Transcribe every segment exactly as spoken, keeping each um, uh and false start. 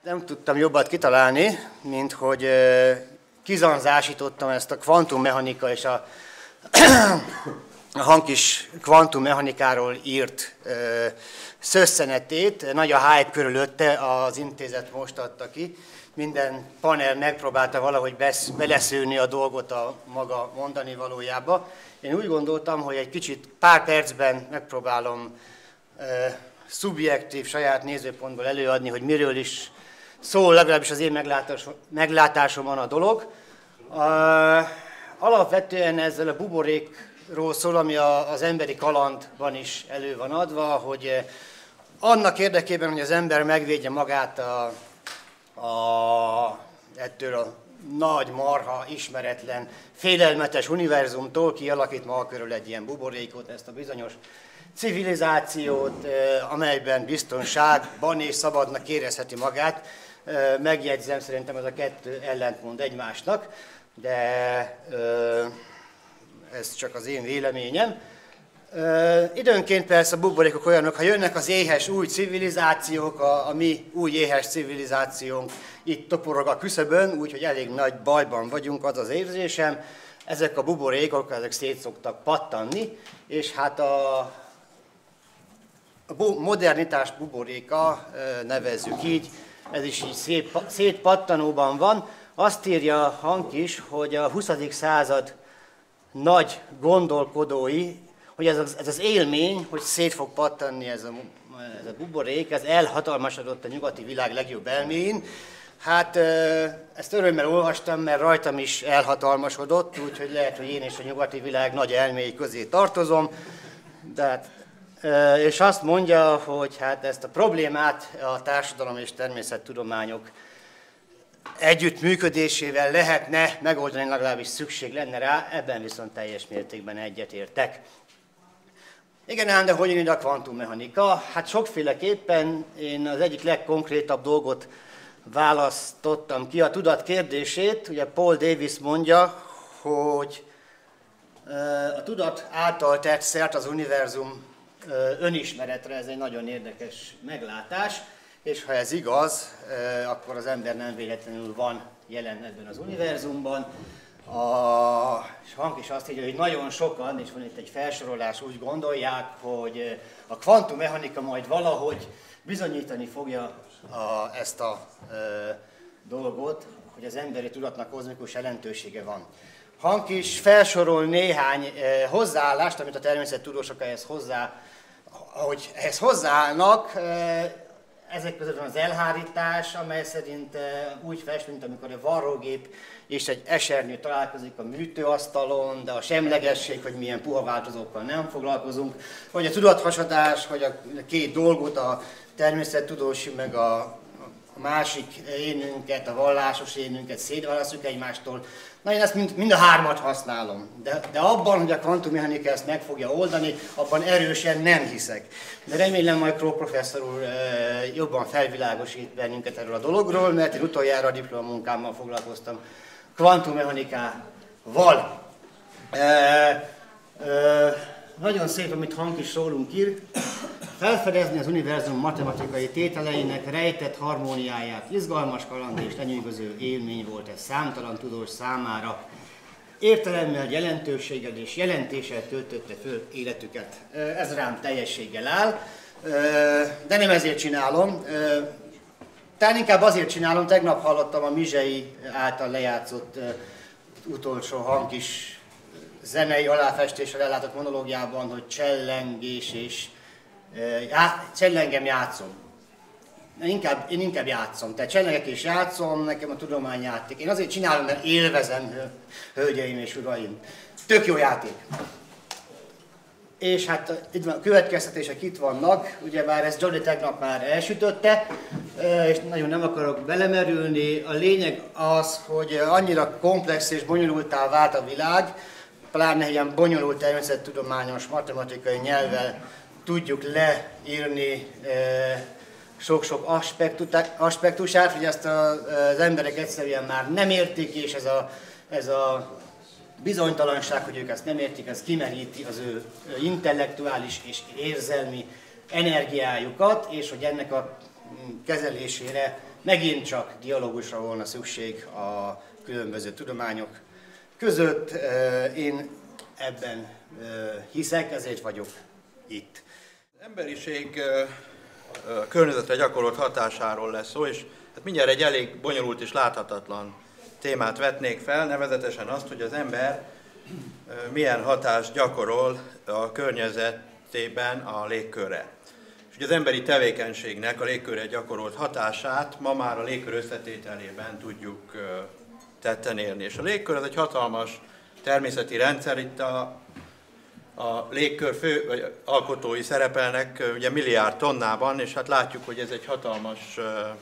Nem tudtam jobbat kitalálni, mint hogy kizanzásítottam ezt a kvantummechanika és a, a Hankis kvantummechanikáról írt szösszenetét. Nagy a hype körülötte, az intézet most adta ki. Minden panel megpróbálta valahogy beleszőni a dolgot a maga mondani valójába. Én úgy gondoltam, hogy egy kicsit pár percben megpróbálom szubjektív, saját nézőpontból előadni, hogy miről is szól, legalábbis az én meglátásom, meglátásomon a dolog. Uh, alapvetően ezzel a buborékról szól, ami a, az emberi kalandban is elő van adva, hogy uh, annak érdekében, hogy az ember megvédje magát a, a, ettől a nagy, marha, ismeretlen, félelmetes univerzumtól, kialakít maga körül egy ilyen buborékot, ezt a bizonyos civilizációt, uh, amelyben biztonságban és szabadnak érezheti magát. Megjegyzem, szerintem ez a kettő ellentmond egymásnak, de ez csak az én véleményem. Időnként persze a buborékok olyanok, ha jönnek az éhes új civilizációk, a, a mi új éhes civilizációnk itt toporog a küszöbön, úgyhogy elég nagy bajban vagyunk, az az érzésem. Ezek a buborékok, ezek szét szoktak pattanni, és hát a, a modernitás buboréka, nevezzük így, ez is így szép, szétpattanóban van. Azt írja Hank is, hogy a huszadik század nagy gondolkodói, hogy ez az, ez az élmény, hogy szét fog pattanni ez a, ez a buborék, ez elhatalmasodott a nyugati világ legjobb elméin. Hát ezt örömmel olvastam, mert rajtam is elhatalmasodott, úgyhogy lehet, hogy én is a nyugati világ nagy elméi közé tartozom. De hát, és azt mondja, hogy hát ezt a problémát a társadalom és természettudományok együttműködésével lehetne megoldani, legalábbis szükség lenne rá, ebben viszont teljes mértékben egyetértek. Igen ám, de hogy jön ide a kvantummechanika? Hát sokféleképpen én az egyik legkonkrétabb dolgot választottam ki, a tudat kérdését. Ugye Paul Davies mondja, hogy a tudat által tett szert az univerzum önismeretre, ez egy nagyon érdekes meglátás, és ha ez igaz, akkor az ember nem véletlenül van jelen ebben az univerzumban. A Hank is azt írja, hogy nagyon sokan, és van itt egy felsorolás, úgy gondolják, hogy a kvantummechanika majd valahogy bizonyítani fogja a, ezt a e, dolgot, hogy az emberi tudatnak kozmikus jelentősége van. Hank is felsorol néhány e, hozzáállást, amit a természettudósok ehhez hozzá, ahogy ehhez hozzáállnak. E, ezek között van az elhárítás, amely szerint e, úgy fest, mint amikor a varrógép és egy esernyő találkozik a műtőasztalon, de a semlegesség, hogy milyen puha változókkal nem foglalkozunk, vagy a tudathasadás, hogy a két dolgot, a természettudósi meg a, a másik énünket, a vallásos énünket szétválasztjuk egymástól. Na, én ezt mind, mind a hármat használom, de, de abban, hogy a kvantummechanika ezt meg fogja oldani, abban erősen nem hiszek. De remélem majd Krog professzor úr e, jobban felvilágosít bennünket erről a dologról, mert én utoljára a diplomamunkámmal foglalkoztam kvantummechanikával. E, e, nagyon szép, amit Hank is rólunk ír. Felfedezni az univerzum matematikai tételeinek rejtett harmóniáját, izgalmas kaland és lenyűgöző élmény volt ez számtalan tudós számára. Értelemmel, jelentőséggel és jelentéssel töltötte föl életüket. Ez rám teljességgel áll, de nem ezért csinálom. Talán inkább azért csinálom, tegnap hallottam a Mizsei által lejátszott utolsó Hankis zenei aláfestéssel ellátott monológiában, hogy csellengés és Já, csellengem játszom. Én inkább, én inkább játszom. Tehát csellengek és játszom, nekem a tudományjáték. Én azért csinálom, mert élvezem, hölgyeim és uraim. Tök jó játék. És hát itt van, a következtetések itt vannak. Ugyebár ezt Johnny tegnap már elsütötte, és nagyon nem akarok belemerülni. A lényeg az, hogy annyira komplex és bonyolultá vált a világ, pláne ilyen bonyolult természettudományos, matematikai nyelvvel tudjuk leírni sok-sok aspektusát, hogy ezt az emberek egyszerűen már nem értik, és ez a, ez a bizonytalanság, hogy ők ezt nem értik, ez kimeríti az ő intellektuális és érzelmi energiájukat, és hogy ennek a kezelésére megint csak dialógusra volna szükség a különböző tudományok között. Én ebben hiszek, ezért vagyok itt. Az emberiség környezetre gyakorolt hatásáról lesz szó, és hát mindjárt egy elég bonyolult és láthatatlan témát vetnék fel, nevezetesen azt, hogy az ember milyen hatást gyakorol a környezetében a légkörre. És ugye az emberi tevékenységnek a légkörre gyakorolt hatását ma már a légkör összetételében tudjuk tetten érni. És a légkör az egy hatalmas természeti rendszer, itt a, a légkör fő vagy alkotói szerepelnek ugye milliárd tonnában, és hát látjuk, hogy ez egy hatalmas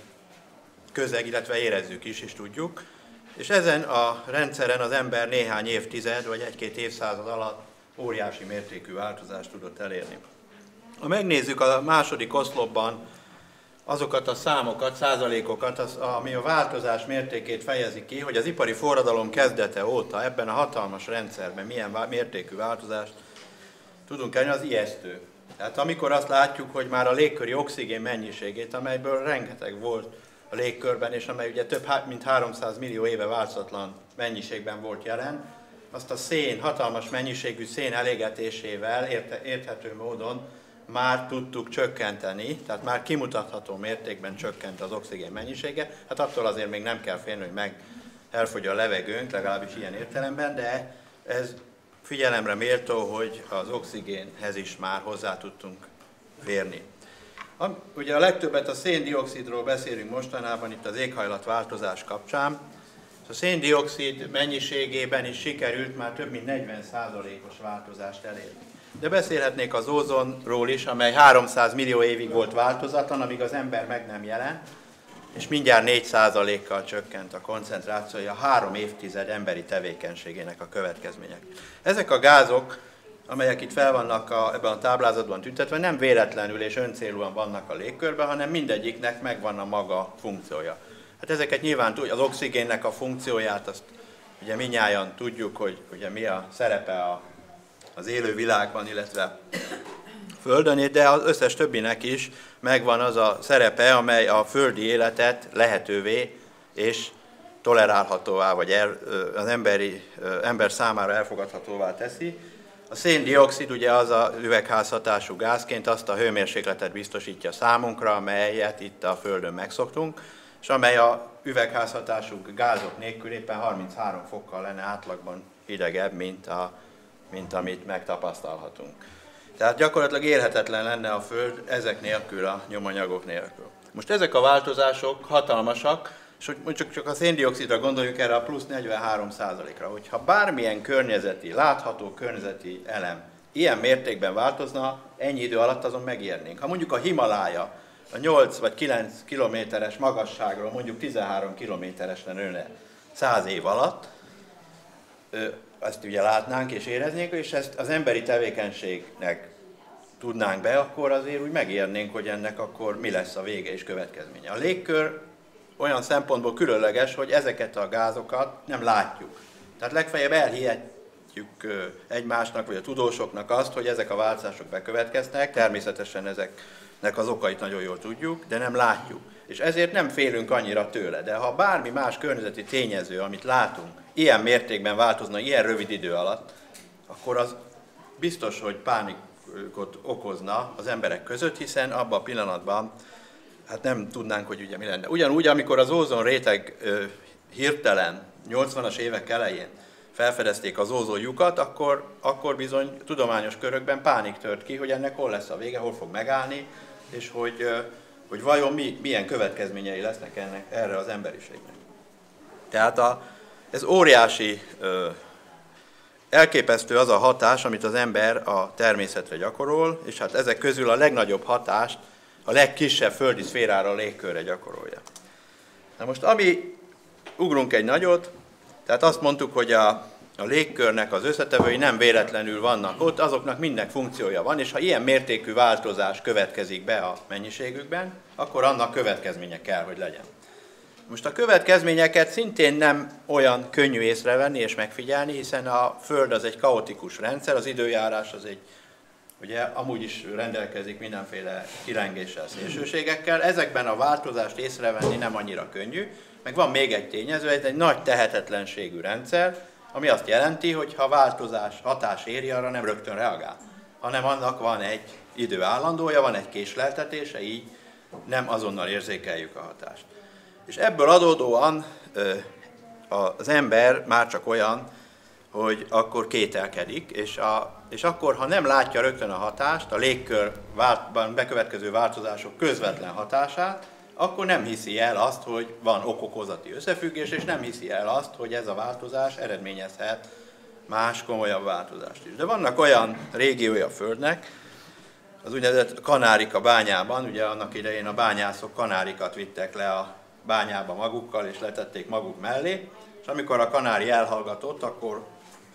közeg, illetve érezzük is, és tudjuk. És ezen a rendszeren az ember néhány évtized, vagy egy-két évszázad alatt óriási mértékű változást tudott elérni. Ha megnézzük a második oszlopban azokat a számokat, százalékokat, az, ami a változás mértékét fejezi ki, hogy az ipari forradalom kezdete óta ebben a hatalmas rendszerben milyen mértékű változást tudunk elni, az ijesztő. Tehát amikor azt látjuk, hogy már a légköri oxigén mennyiségét, amelyből rengeteg volt a légkörben, és amely ugye több mint háromszáz millió éve változatlan mennyiségben volt jelen, azt a szén, hatalmas mennyiségű szén elégetésével érte, érthető módon már tudtuk csökkenteni, tehát már kimutatható mértékben csökkent az oxigén mennyisége. Hát attól azért még nem kell félni, hogy meg elfogy a levegőnk, legalábbis ilyen értelemben, de ez figyelemre méltó, hogy az oxigénhez is már hozzá tudtunk férni. Ugye a legtöbbet a szén-dioxidról beszélünk mostanában itt az éghajlatváltozás kapcsán. A szén-dioxid mennyiségében is sikerült már több mint negyven százalékos változást elérni. De beszélhetnék az ózonról is, amely háromszáz millió évig volt változatlan, amíg az ember meg nem jelent, és mindjárt négy százalékkal csökkent a koncentrációja, három évtized emberi tevékenységének a következmények. Ezek a gázok, amelyek itt fel vannak a, ebben a táblázatban tüntetve, nem véletlenül és öncélúan vannak a légkörben, hanem mindegyiknek megvan a maga funkciója. Hát ezeket nyilván tudjuk, az oxigénnek a funkcióját, azt ugye mindnyájan tudjuk, hogy ugye mi a szerepe a, az élő világban, illetve Földön, de az összes többinek is megvan az a szerepe, amely a földi életet lehetővé és tolerálhatóvá, vagy el, az emberi, ember számára elfogadhatóvá teszi. A szén-dioxid ugye az a üvegházhatású gázként azt a hőmérsékletet biztosítja számunkra, amelyet itt a Földön megszoktunk, és amely a üvegházhatású gázok nélkül éppen harminchárom fokkal lenne átlagban hidegebb, mint, a, mint amit megtapasztalhatunk. Tehát gyakorlatilag élhetetlen lenne a Föld ezek nélkül, a nyomanyagok nélkül. Most ezek a változások hatalmasak, és hogy mondjuk csak a szén-dioxidra gondoljunk, erre a plusz negyvenhárom százalékra, hogyha bármilyen környezeti, látható környezeti elem ilyen mértékben változna, ennyi idő alatt azon megérnénk. Ha mondjuk a Himalája a nyolc vagy kilenc kilométeres magasságról mondjuk tizenhárom kilométeresre nőne száz év alatt, ezt ugye látnánk és éreznénk, és ezt az emberi tevékenységnek tudnánk be, akkor azért úgy megérnénk, hogy ennek akkor mi lesz a vége és következménye. A légkör olyan szempontból különleges, hogy ezeket a gázokat nem látjuk. Tehát legfeljebb elhihetjük egymásnak, vagy a tudósoknak azt, hogy ezek a változások bekövetkeznek, természetesen ezeknek az okait nagyon jól tudjuk, de nem látjuk. És ezért nem félünk annyira tőle. De ha bármi más környezeti tényező, amit látunk, ilyen mértékben változna, ilyen rövid idő alatt, akkor az biztos, hogy pánikot okozna az emberek között, hiszen abban a pillanatban hát nem tudnánk, hogy ugye mi lenne. Ugyanúgy, amikor az ózon réteg ö, hirtelen nyolcvanas évek elején felfedezték az ózonlyukat, akkor, akkor bizony tudományos körökben pánik tört ki, hogy ennek hol lesz a vége, hol fog megállni, és hogy, ö, hogy vajon mi, milyen következményei lesznek ennek, erre az emberiségnek. Tehát a, ez óriási, ö, elképesztő az a hatás, amit az ember a természetre gyakorol, és hát ezek közül a legnagyobb hatást a legkisebb földi szférára, a légkörre gyakorolja. Na most, ami, ugrunk egy nagyot, tehát azt mondtuk, hogy a, a légkörnek az összetevői nem véletlenül vannak ott, azoknak minden funkciója van, és ha ilyen mértékű változás következik be a mennyiségükben, akkor annak következménye kell, hogy legyen. Most a következményeket szintén nem olyan könnyű észrevenni és megfigyelni, hiszen a Föld az egy kaotikus rendszer, az időjárás az egy ugye amúgy is rendelkezik mindenféle kilengéssel, szélsőségekkel. Ezekben a változást észrevenni nem annyira könnyű, meg van még egy tényező, ez egy nagy tehetetlenségű rendszer, ami azt jelenti, hogy ha változás, hatás éri, arra nem rögtön reagál, hanem annak van egy idő állandója, van egy késleltetése, így nem azonnal érzékeljük a hatást. És ebből adódóan az ember már csak olyan, hogy akkor kételkedik, és, a, és akkor, ha nem látja rögtön a hatást, a légkörben bekövetkező változások közvetlen hatását, akkor nem hiszi el azt, hogy van ok-okozati összefüggés, és nem hiszi el azt, hogy ez a változás eredményezhet más komolyabb változást is. De vannak olyan régiói a Földnek, az úgynevezett Kanárika bányában, ugye annak idején a bányászok kanárikat vittek le a bányába magukkal, és letették maguk mellé, és amikor a kanári elhallgatott, akkor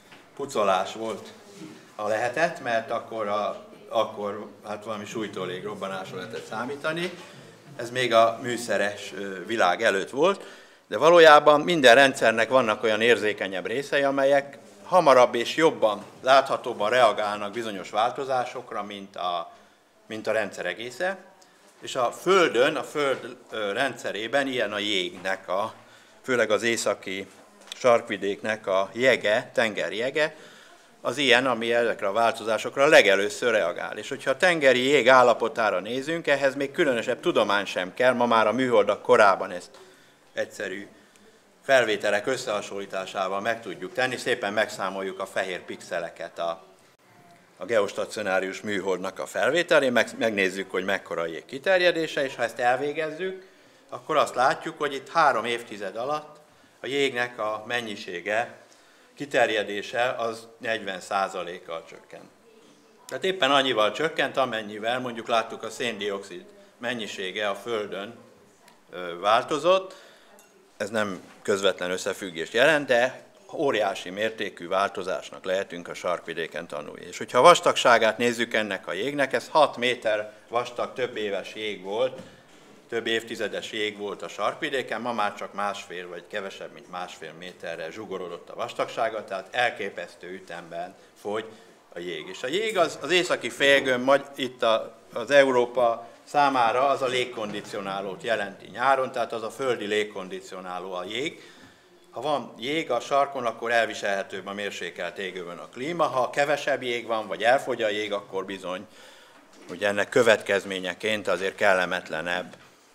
pucolás volt a lehetett, mert akkor, a, akkor hát valami súlytó légrobbanásra lehetett számítani. Ez még a műszeres világ előtt volt, de valójában minden rendszernek vannak olyan érzékenyebb részei, amelyek hamarabb és jobban, láthatóban reagálnak bizonyos változásokra, mint a, mint a rendszer egésze. És a Földön, a Föld rendszerében ilyen a jégnek, a, főleg az északi sarkvidéknek a jege, tengeri jege, az ilyen, ami ezekre a változásokra legelőször reagál. És hogyha a tengeri jég állapotára nézünk, ehhez még különösebb tudomány sem kell, ma már a műholdak korában ezt egyszerű felvételek összehasonlításával meg tudjuk tenni, szépen megszámoljuk a fehér pixeleket a, a geostacionárius műholdnak a felvételén, meg, megnézzük, hogy mekkora a jég kiterjedése, és ha ezt elvégezzük, akkor azt látjuk, hogy itt három évtized alatt a jégnek a mennyisége, kiterjedése az negyven százalékkal csökkent. Tehát éppen annyival csökkent, amennyivel mondjuk láttuk a szén-dioxid mennyisége a Földön változott. Ez nem közvetlen összefüggést jelent, de óriási mértékű változásnak lehetünk a sarkvidéken tanulni. És hogyha a vastagságát nézzük ennek a jégnek, ez hat méter vastag, több éves jég volt, több évtizedes jég volt a sarkvidéken, ma már csak másfél vagy kevesebb, mint másfél méterre zsugorodott a vastagsága, tehát elképesztő ütemben fogy a jég. És a jég az, az északi félgömb, itt a, az Európa számára az a légkondicionálót jelenti nyáron, tehát az a földi légkondicionáló a jég. Ha van jég a sarkon, akkor elviselhetőbb a mérsékelt égövön a klíma, ha kevesebb jég van, vagy elfogy a jég, akkor bizony, hogy ennek következményeként azért kellemetlenebb,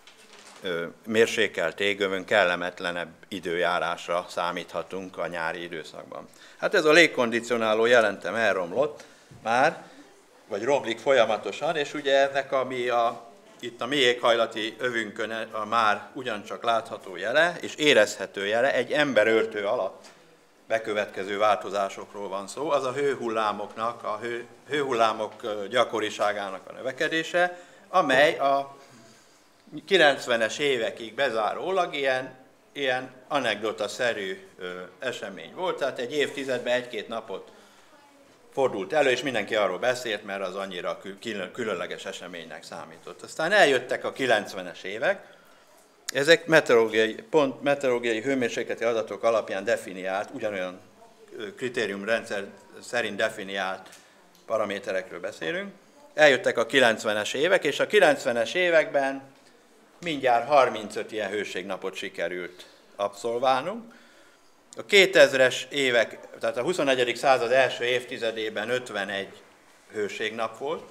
mérsékelt égövön kellemetlenebb időjárásra számíthatunk a nyári időszakban. Hát ez a légkondicionáló jelentem elromlott már, vagy romlik folyamatosan, és ugye ennek, ami a, itt a mi éghajlati övünkön a már ugyancsak látható jele, és érezhető jele, egy emberöltő alatt bekövetkező változásokról van szó, az a hőhullámoknak, a hő, hőhullámok gyakoriságának a növekedése, amely a kilencvenes évekig bezárólag ilyen, ilyen anekdota-szerű esemény volt, tehát egy évtizedben egy-két napot fordult elő, és mindenki arról beszélt, mert az annyira különleges eseménynek számított. Aztán eljöttek a kilencvenes évek, ezek meteorológiai, pont meteorológiai hőmérsékleti adatok alapján definiált, ugyanolyan kritériumrendszer szerint definiált paraméterekről beszélünk. Eljöttek a kilencvenes évek, és a kilencvenes években mindjárt harmincöt ilyen hőségnapot sikerült abszolválnunk. A kétezres évek, tehát a huszonegyedik század első évtizedében ötvenegy hőségnap volt,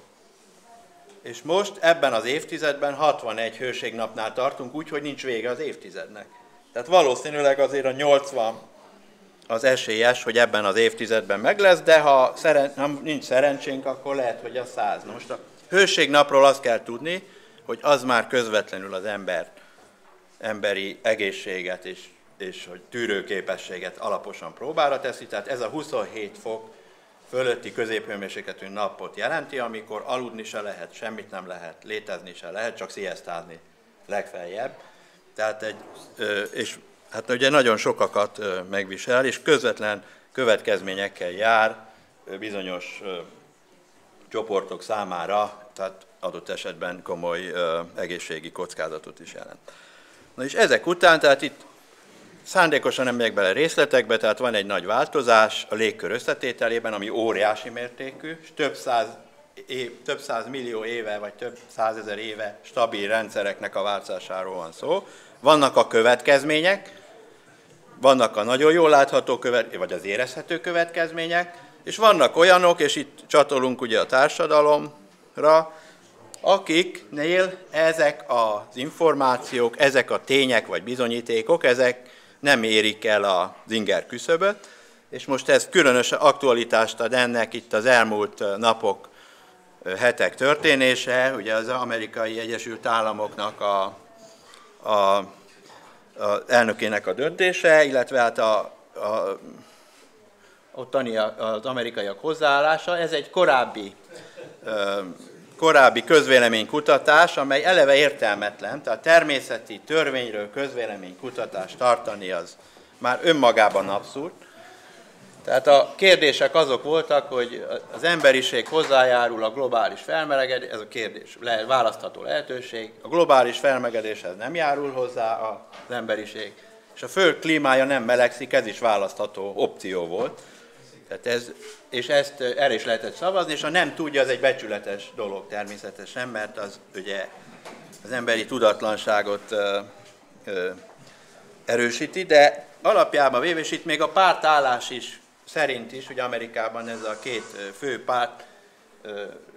és most ebben az évtizedben hatvanegy hőségnapnál tartunk, úgyhogy nincs vége az évtizednek. Tehát valószínűleg azért a nyolcvan az esélyes, hogy ebben az évtizedben meg lesz, de ha szeren- ha nincs szerencsénk, akkor lehet, hogy a száz. Na most a hőségnapról azt kell tudni, hogy az már közvetlenül az ember, emberi egészséget és, és hogy tűrőképességet alaposan próbára teszi, tehát ez a huszonhét fok fölötti középhőmérsékletű napot jelenti, amikor aludni se lehet, semmit nem lehet, létezni se lehet, csak sziasztázni legfeljebb. Tehát egy, és hát ugye nagyon sokakat megvisel, és közvetlen következményekkel jár bizonyos csoportok számára, tehát adott esetben komoly egészségi kockázatot is jelent. Na és ezek után, tehát itt szándékosan nem megyek bele részletekbe, tehát van egy nagy változás a légkör összetételében, ami óriási mértékű, és több száz év, több száz millió éve, vagy több százezer éve stabil rendszereknek a változásáról van szó. Vannak a következmények, vannak a nagyon jól látható, követ, vagy az érezhető következmények, és vannak olyanok, és itt csatolunk ugye a társadalomra, akiknél ezek az információk, ezek a tények vagy bizonyítékok, ezek nem érik el az inger küszöböt, és most ez különös aktualitást ad ennek itt az elmúlt napok, hetek történése, ugye az Amerikai Egyesült Államoknak a, a, a elnökének a döntése, illetve hát a, a, ottani az amerikaiak hozzáállása, ez egy korábbi korábbi közvéleménykutatás, amely eleve értelmetlen, tehát természeti törvényről közvéleménykutatást tartani az már önmagában abszurd. Tehát a kérdések azok voltak, hogy az emberiség hozzájárul a globális felmelegedés, ez a kérdés, le, választható lehetőség, a globális felmelegedéshez nem járul hozzá az emberiség, és a Föld klímája nem melegszik, ez is választható opció volt. Tehát ez, és ezt erre is lehetett szavazni, és ha nem tudja, az egy becsületes dolog természetesen, mert az ugye az emberi tudatlanságot ö, ö, erősíti, de alapjában véve, és itt még a pártállás is szerint is, hogy Amerikában ez a két fő párt ö,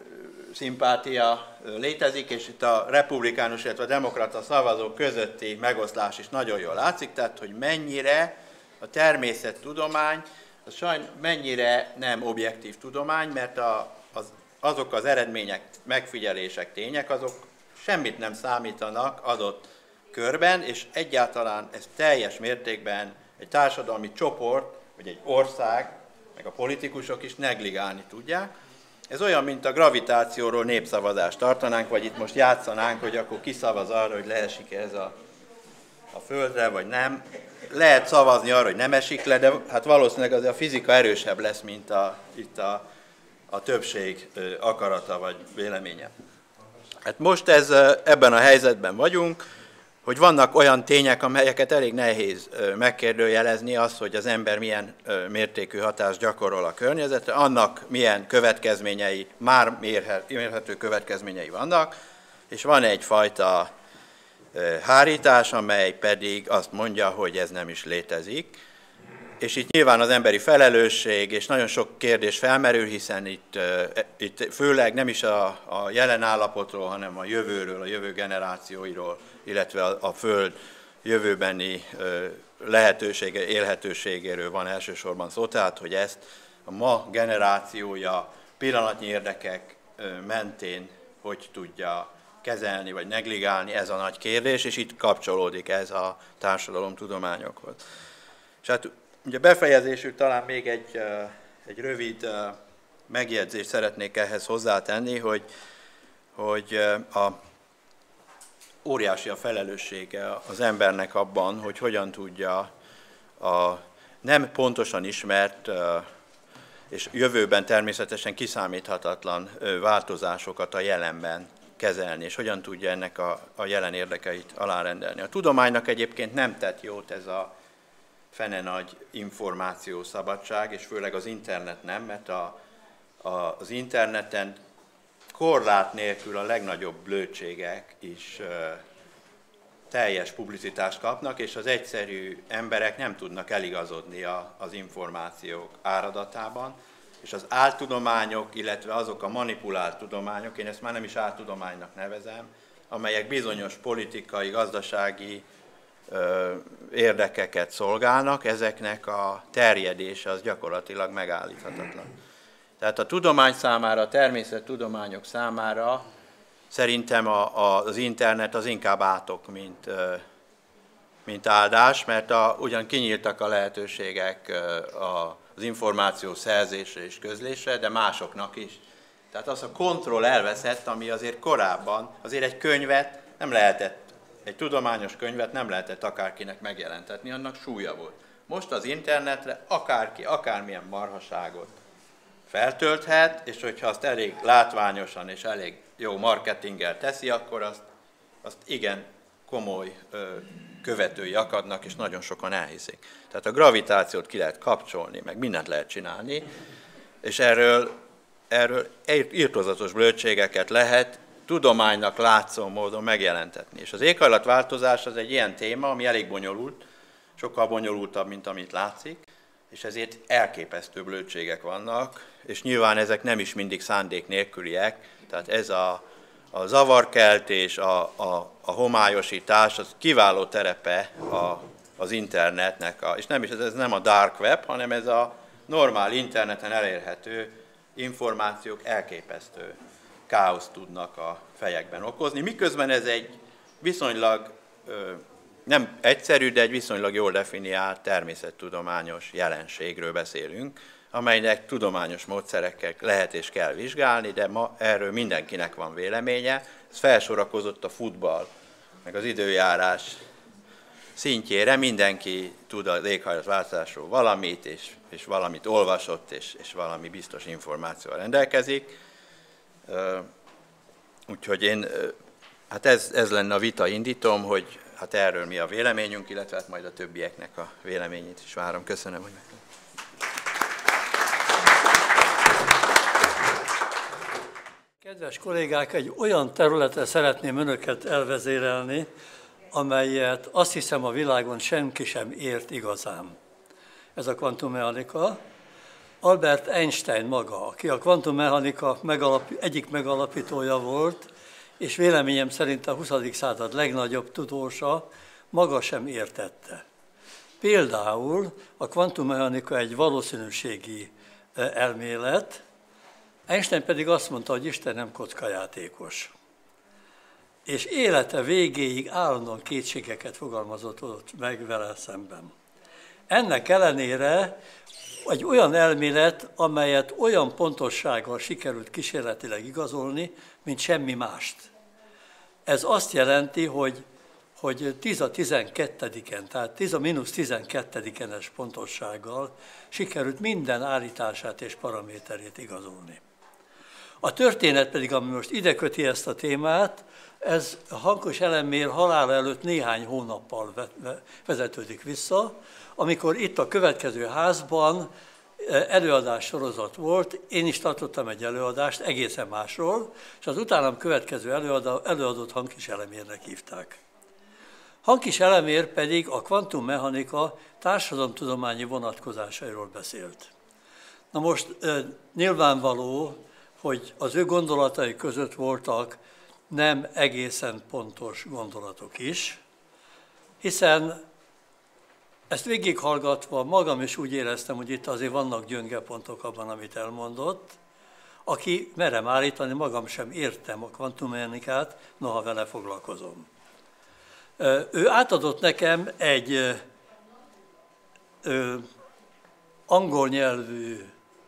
szimpátia létezik, és itt a republikánus, illetve a demokrata szavazók közötti megoszlás is nagyon jól látszik, tehát hogy mennyire a természettudomány, az sajnos mennyire nem objektív tudomány, mert a, az, azok az eredmények, megfigyelések, tények, azok semmit nem számítanak adott körben, és egyáltalán ez teljes mértékben egy társadalmi csoport, vagy egy ország, meg a politikusok is negligálni tudják. Ez olyan, mint a gravitációról népszavazást tartanánk, vagy itt most játszanánk, hogy akkor ki szavaz arra, hogy leesik ez a, a Földre, vagy nem. Lehet szavazni arra, hogy nem esik le, de hát valószínűleg azért a fizika erősebb lesz, mint a, itt a, a többség akarata vagy véleménye. Hát most ez, ebben a helyzetben vagyunk, hogy vannak olyan tények, amelyeket elég nehéz megkérdőjelezni, az, hogy az ember milyen mértékű hatást gyakorol a környezetre, annak milyen következményei, már mérhető következményei vannak, és van egyfajta hárítás, amely pedig azt mondja, hogy ez nem is létezik. És itt nyilván az emberi felelősség, és nagyon sok kérdés felmerül, hiszen itt, itt főleg nem is a, a jelen állapotról, hanem a jövőről, a jövő generációiról, illetve a, a Föld jövőbeni lehetősége, élhetőségéről van elsősorban szó, tehát hogy ezt a ma generációja pillanatnyi érdekek mentén hogy tudja kezelni vagy negligálni, ez a nagy kérdés, és itt kapcsolódik ez a társadalomtudományokhoz. És hát ugye befejezésül talán még egy, egy rövid megjegyzést szeretnék ehhez hozzátenni, hogy, hogy a, óriási a felelőssége az embernek abban, hogy hogyan tudja a nem pontosan ismert és jövőben természetesen kiszámíthatatlan változásokat a jelenben kezelni, és hogyan tudja ennek a, a jelen érdekeit alárendelni. A tudománynak egyébként nem tett jót ez a fene nagy információszabadság, és főleg az internet nem, mert a, a, az interneten korlát nélkül a legnagyobb blödségek is ö, teljes publicitást kapnak, és az egyszerű emberek nem tudnak eligazodni a, az információk áradatában, és az áltudományok, illetve azok a manipulált tudományok, én ezt már nem is áltudománynak nevezem, amelyek bizonyos politikai, gazdasági ö, érdekeket szolgálnak, ezeknek a terjedése az gyakorlatilag megállíthatatlan. Tehát a tudomány számára, a természettudományok számára szerintem a, a, az internet az inkább átok, mint, mint áldás, mert a, ugyan kinyíltak a lehetőségek a, az információ szerzésre és közlésre, de másoknak is. Tehát az a kontroll elveszett, ami azért korábban, azért egy könyvet nem lehetett, egy tudományos könyvet nem lehetett akárkinek megjelentetni, annak súlya volt. Most az internetre akárki, akármilyen marhaságot feltölthet, és hogyha azt elég látványosan és elég jó marketinggel teszi, akkor azt, azt igen komoly ö, követői akadnak, és nagyon sokan elhiszik. Tehát a gravitációt ki lehet kapcsolni, meg mindent lehet csinálni, és erről erről irtózatos bölcségeket lehet tudománynak látszó módon megjelentetni. És az éghajlatváltozás az egy ilyen téma, ami elég bonyolult, sokkal bonyolultabb, mint amit látszik, és ezért elképesztő bölcségek vannak, és nyilván ezek nem is mindig szándék nélküliek, tehát ez a, a zavarkeltés, a, a, a homályosítás, az kiváló terepe a, az internetnek, a, és nem is, ez nem a dark web, hanem ez a normál interneten elérhető információk elképesztő káoszt tudnak a fejekben okozni, miközben ez egy viszonylag nem egyszerű, de egy viszonylag jól definiált természettudományos jelenségről beszélünk, amelynek tudományos módszerekkel lehet és kell vizsgálni, de ma erről mindenkinek van véleménye. Ez felsorakozott a futball, meg az időjárás szintjére, mindenki tud az éghajlatváltozásról valamit, és, és valamit olvasott, és, és valami biztos információval rendelkezik. Úgyhogy én, hát ez, ez lenne a vita indítom, hogy hát erről mi a véleményünk, illetve hát majd a többieknek a véleményét is várom. Köszönöm, hogy meg. Kedves kollégák, egy olyan területre szeretném önöket elvezérelni, amelyet azt hiszem a világon senki sem ért igazán. Ez a kvantummechanika. Albert Einstein maga, aki a kvantummechanika megalap, egyik megalapítója volt, és véleményem szerint a huszadik század legnagyobb tudósa, maga sem értette. Például a kvantummechanika egy valószínűségi elmélet, Einstein pedig azt mondta, hogy Isten nem kockajátékos. És élete végéig állandóan kétségeket fogalmazott ott meg vele szemben. Ennek ellenére egy olyan elmélet, amelyet olyan pontossággal sikerült kísérletileg igazolni, mint semmi mást. Ez azt jelenti, hogy, hogy tíz a tizenkettediken, tehát tíz a mínusz tizenkettedikenes pontossággal sikerült minden állítását és paraméterét igazolni. A történet pedig, ami most ide köti ezt a témát, ez Hankos Elemér halála előtt néhány hónappal vezetődik vissza, amikor itt a következő házban előadás sorozat volt, én is tartottam egy előadást egészen másról, és az utánam következő előadó, előadót Hankis Elemérnek hívták. Hankis Elemér pedig a kvantummechanika társadalomtudományi vonatkozásairól beszélt. Na most nyilvánvaló, hogy az ő gondolatai között voltak nem egészen pontos gondolatok is, hiszen ezt végighallgatva magam is úgy éreztem, hogy itt azért vannak gyönge pontok abban, amit elmondott. Aki merem állítani, magam sem értem a kvantummechanikát, noha vele foglalkozom. Ő átadott nekem egy ö, angol nyelvű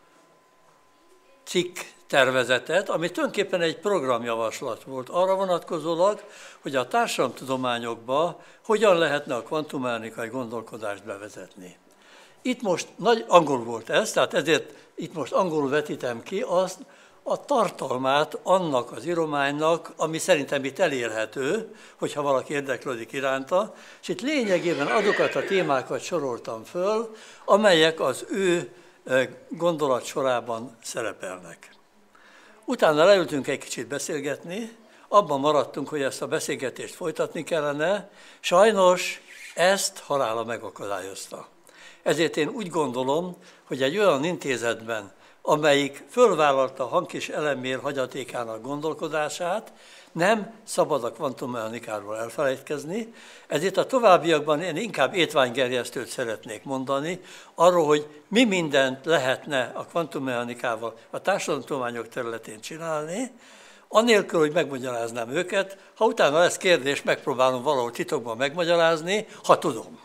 cikk tervezetet, ami tulajdonképpen egy programjavaslat volt arra vonatkozólag, hogy a társadalomtudományokba hogyan lehetne a kvantummechanikai gondolkodást bevezetni. Itt most nagy angol volt ez, tehát ezért itt most angolul vetítem ki azt, a tartalmát annak az írománynak, ami szerintem itt elérhető, hogyha valaki érdeklődik iránta, és itt lényegében azokat a témákat soroltam föl, amelyek az ő gondolat sorában szerepelnek. Utána leültünk egy kicsit beszélgetni, abban maradtunk, hogy ezt a beszélgetést folytatni kellene, sajnos ezt halála megakadályozta. Ezért én úgy gondolom, hogy egy olyan intézetben, amelyik fölvállalta Hankis Elemér hagyatékának gondolkodását, nem szabad a kvantummechanikáról elfelejtkezni, ezért a továbbiakban én inkább étványgerjesztőt szeretnék mondani, arról, hogy mi mindent lehetne a kvantummechanikával a társadalomtudományok területén csinálni, anélkül, hogy megmagyaráznám őket, ha utána lesz kérdés, megpróbálom valahol titokban megmagyarázni, ha tudom.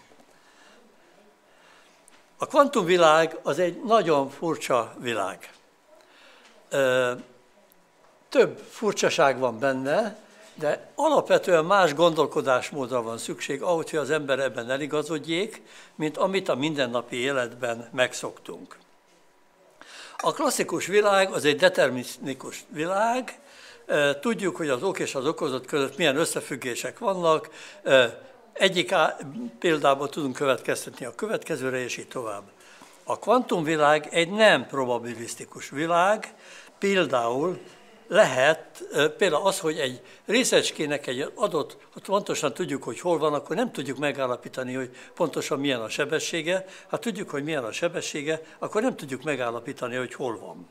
A kvantumvilág az egy nagyon furcsa világ. Több furcsaság van benne, de alapvetően más gondolkodásmódra van szükség ahhoz, hogy az ember ebben eligazodjék, mint amit a mindennapi életben megszoktunk. A klasszikus világ az egy determinisztikus világ, tudjuk, hogy az ok és az okozat között milyen összefüggések vannak, egyik példából tudunk következtetni a következőre, és így tovább. A kvantumvilág egy nem probabilisztikus világ, például lehet, például az, hogy egy részecskének egy adott, hogy pontosan tudjuk, hogy hol van, akkor nem tudjuk megállapítani, hogy pontosan milyen a sebessége. Ha tudjuk, hogy milyen a sebessége, akkor nem tudjuk megállapítani, hogy hol van.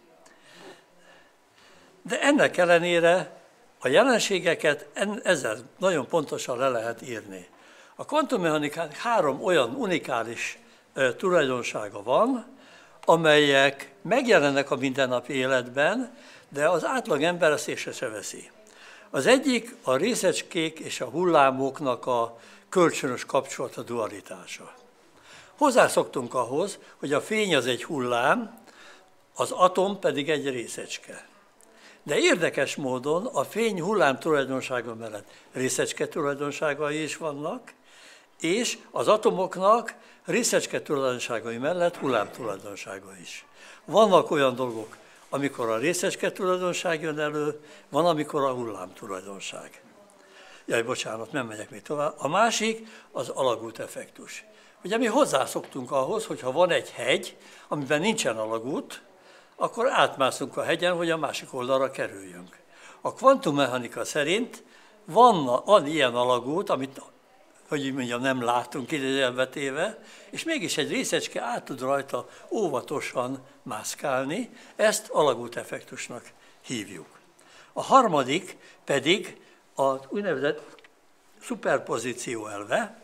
De ennek ellenére a jelenségeket ezzel nagyon pontosan le lehet írni. A kvantummechanikán három olyan unikális tulajdonsága van, amelyek megjelennek a mindennapi életben, de az átlag ember ezt észre se veszi. Az egyik a részecskék és a hullámoknak a kölcsönös kapcsolata, dualitása. Hozzászoktunk ahhoz, hogy a fény az egy hullám, az atom pedig egy részecske. De érdekes módon a fény hullám tulajdonsága mellett részecske tulajdonságai is vannak, és az atomoknak részecske tulajdonságai mellett hullám tulajdonsága is. Vannak olyan dolgok, amikor a részecske tulajdonság jön elő, van, amikor a hullám tulajdonság. Jaj, bocsánat, nem megyek még tovább. A másik az alagút effektus. Ugye mi hozzászoktunk ahhoz, hogy ha van egy hegy, amiben nincsen alagút, akkor átmászunk a hegyen, hogy a másik oldalra kerüljünk. A kvantummechanika szerint van, van ilyen alagút, amit, hogy így mondjam, nem látunk idézőjelbe téve, és mégis egy részecske át tud rajta óvatosan mászkálni, ezt alagút effektusnak hívjuk. A harmadik pedig az úgynevezett szuperpozíció elve,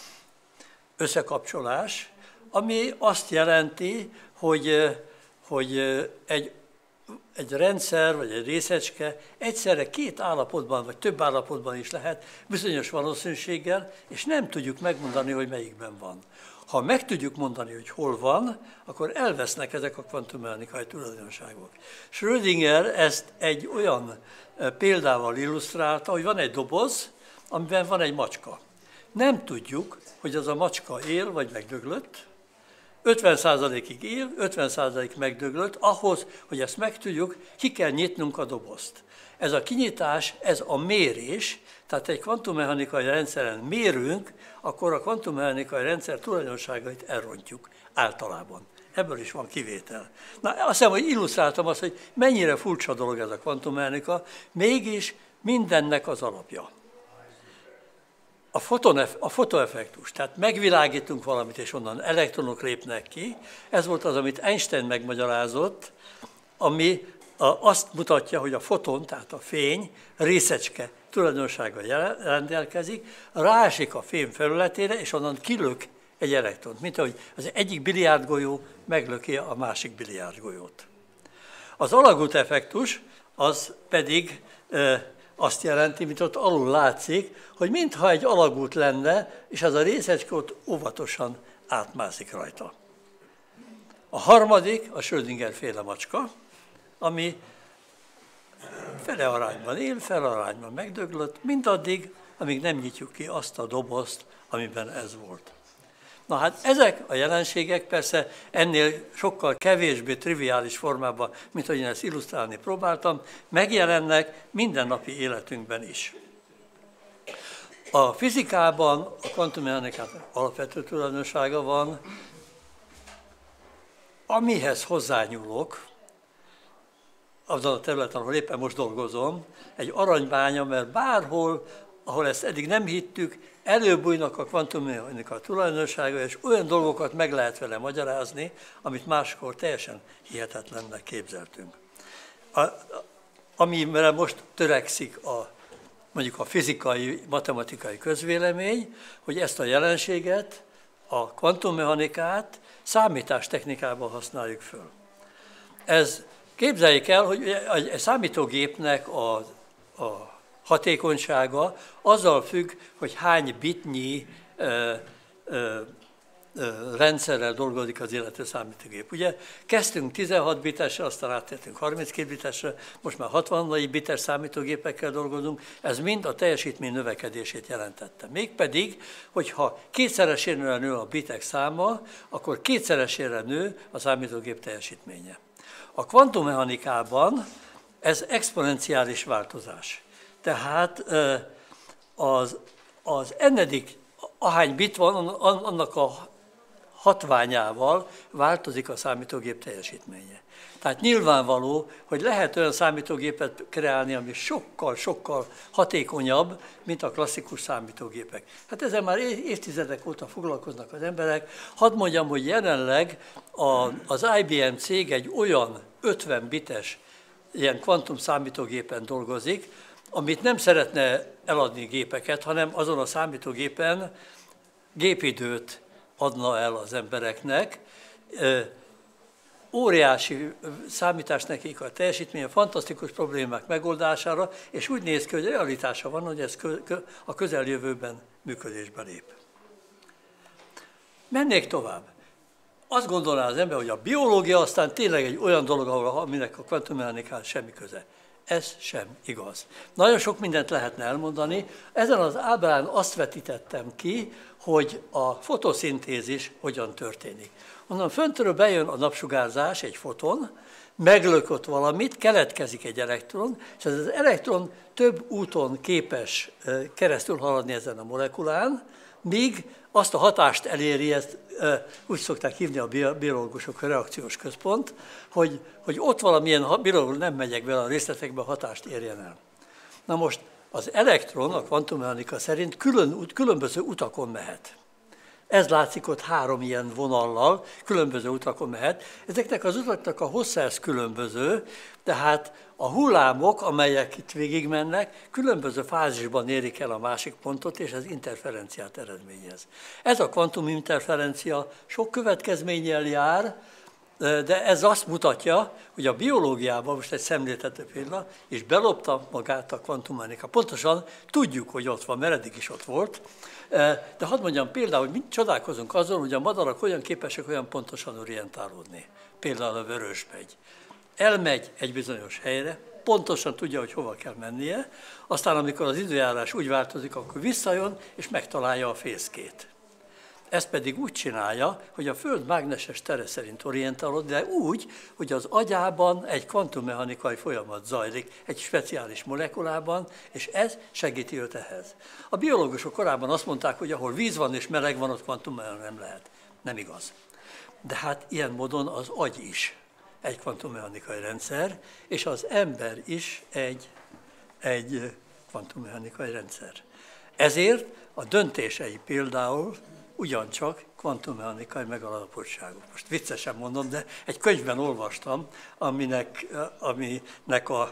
összekapcsolás, ami azt jelenti, hogy, hogy egy, egy rendszer vagy egy részecske egyszerre két állapotban vagy több állapotban is lehet bizonyos valószínűséggel, és nem tudjuk megmondani, hogy melyikben van. Ha meg tudjuk mondani, hogy hol van, akkor elvesznek ezek a kvantummechanikai tulajdonságok. Schrödinger ezt egy olyan példával illusztrálta, hogy van egy doboz, amiben van egy macska. Nem tudjuk, hogy az a macska él vagy megdöglött, ötven százalékig él, ötven százalék megdöglött, ahhoz, hogy ezt megtudjuk, ki kell nyitnunk a dobozt. Ez a kinyitás, ez a mérés, tehát egy kvantummechanikai rendszeren mérünk, akkor a kvantummechanikai rendszer tulajdonságait elrontjuk általában. Ebből is van kivétel. Na, azt hiszem, hogy illusztráltam azt, hogy mennyire furcsa dolog ez a kvantummechanika, mégis mindennek az alapja. A, fotonef, a fotoeffektus, tehát megvilágítunk valamit, és onnan elektronok lépnek ki, ez volt az, amit Einstein megmagyarázott, ami azt mutatja, hogy a foton, tehát a fény részecske tulajdonsága rendelkezik, ráesik a fém felületére, és onnan kilök egy elektront, mint ahogy az egyik biliárdgolyó meglöki a másik biliárdgolyót. Az alagút effektus az pedig e, azt jelenti, mint ott alul látszik, hogy mintha egy alagút lenne, és ez a részecske ott óvatosan átmászik rajta. A harmadik a Schrödinger-féle macska, ami fele arányban él, fele arányban megdöglött, mindaddig, amíg nem nyitjuk ki azt a dobozt, amiben ez volt. Na hát ezek a jelenségek persze ennél sokkal kevésbé triviális formában, mint ahogy én ezt illusztrálni próbáltam, megjelennek mindennapi életünkben is. A fizikában a kvantummechanikában alapvető tulajdonsága van, amihez hozzányúlok, azon a területen, ahol éppen most dolgozom, egy aranybánya, mert bárhol, ahol ezt eddig nem hittük, előbújnak a kvantummechanika tulajdonsága, és olyan dolgokat meg lehet vele magyarázni, amit máskor teljesen hihetetlennek képzeltünk. A, amire most törekszik a, mondjuk a fizikai, matematikai közvélemény, hogy ezt a jelenséget, a kvantummechanikát számítástechnikában használjuk föl. Ez, képzeljék el, hogy egy számítógépnek a, a hatékonysága azzal függ, hogy hány bitnyi ö, ö, ö, rendszerrel dolgozik az illető számítógép. Ugye kezdtünk tizenhat bitesre, aztán áttértünk harminckét bitesre, most már hatvan bites számítógépekkel dolgozunk, ez mind a teljesítmény növekedését jelentette. Mégpedig, hogyha kétszeresére nő a bitek száma, akkor kétszeresére nő a számítógép teljesítménye. A kvantummechanikában ez exponenciális változás. Tehát az, az ennedik, ahány bit van, annak a hatványával változik a számítógép teljesítménye. Tehát nyilvánvaló, hogy lehet olyan számítógépet kreálni, ami sokkal-sokkal hatékonyabb, mint a klasszikus számítógépek. Hát ezzel már évtizedek óta foglalkoznak az emberek. Hadd mondjam, hogy jelenleg a, az I B M cég egy olyan ötven bites ilyen kvantum számítógépen dolgozik, amit nem szeretne eladni gépeket, hanem azon a számítógépen gépidőt adna el az embereknek. Óriási számítás nekik a teljesítménye, fantasztikus problémák megoldására, és úgy néz ki, hogy realitása van, hogy ez a közeljövőben működésbe lép. Mennék tovább. Azt gondolná az ember, hogy a biológia aztán tényleg egy olyan dolog, ahol, aminek a kvantummechanikához semmi köze. Ez sem igaz. Nagyon sok mindent lehetne elmondani. Ezen az ábrán azt vetítettem ki, hogy a fotoszintézis hogyan történik. Onnan föntről bejön a napsugárzás, egy foton, meglökött valamit, keletkezik egy elektron, és ez az elektron több úton képes keresztül haladni ezen a molekulán, míg azt a hatást eléri, ezt úgy szokták hívni a biológusok, a reakciós központ, hogy, hogy ott valamilyen biológus, nem megyek bele a részletekbe, a hatást érjen el. Na most az elektron a kvantummechanika szerint külön, különböző utakon mehet. Ez látszik ott három ilyen vonallal, különböző utakon mehet. Ezeknek az utaknak a hossza ez különböző, tehát a hullámok, amelyek itt végigmennek, különböző fázisban érik el a másik pontot, és ez interferenciát eredményez. Ez a kvantuminterferencia sok következménnyel jár, de ez azt mutatja, hogy a biológiában, most egy szemléltető példa, és belopta magát a kvantummechanika. Pontosan tudjuk, hogy ott van, mert eddig is ott volt, de hadd mondjam például, hogy mind csodálkozunk azon, hogy a madarak olyan képesek olyan pontosan orientálódni. Például a vörösbegy. Elmegy egy bizonyos helyre, pontosan tudja, hogy hova kell mennie, aztán amikor az időjárás úgy változik, akkor visszajön és megtalálja a fészkét. Ez pedig úgy csinálja, hogy a Föld mágneses tere szerint orientálod, de úgy, hogy az agyában egy kvantummechanikai folyamat zajlik, egy speciális molekulában, és ez segíti őt ehhez. A biológusok korábban azt mondták, hogy ahol víz van és meleg van, ott kvantummechanika nem lehet. Nem igaz. De hát ilyen módon az agy is egy kvantummechanikai rendszer, és az ember is egy, egy kvantummechanikai rendszer. Ezért a döntései például ugyancsak kvantummechanikai megalapozottságú. Most viccesen mondom, de egy könyvben olvastam, aminek, aminek a,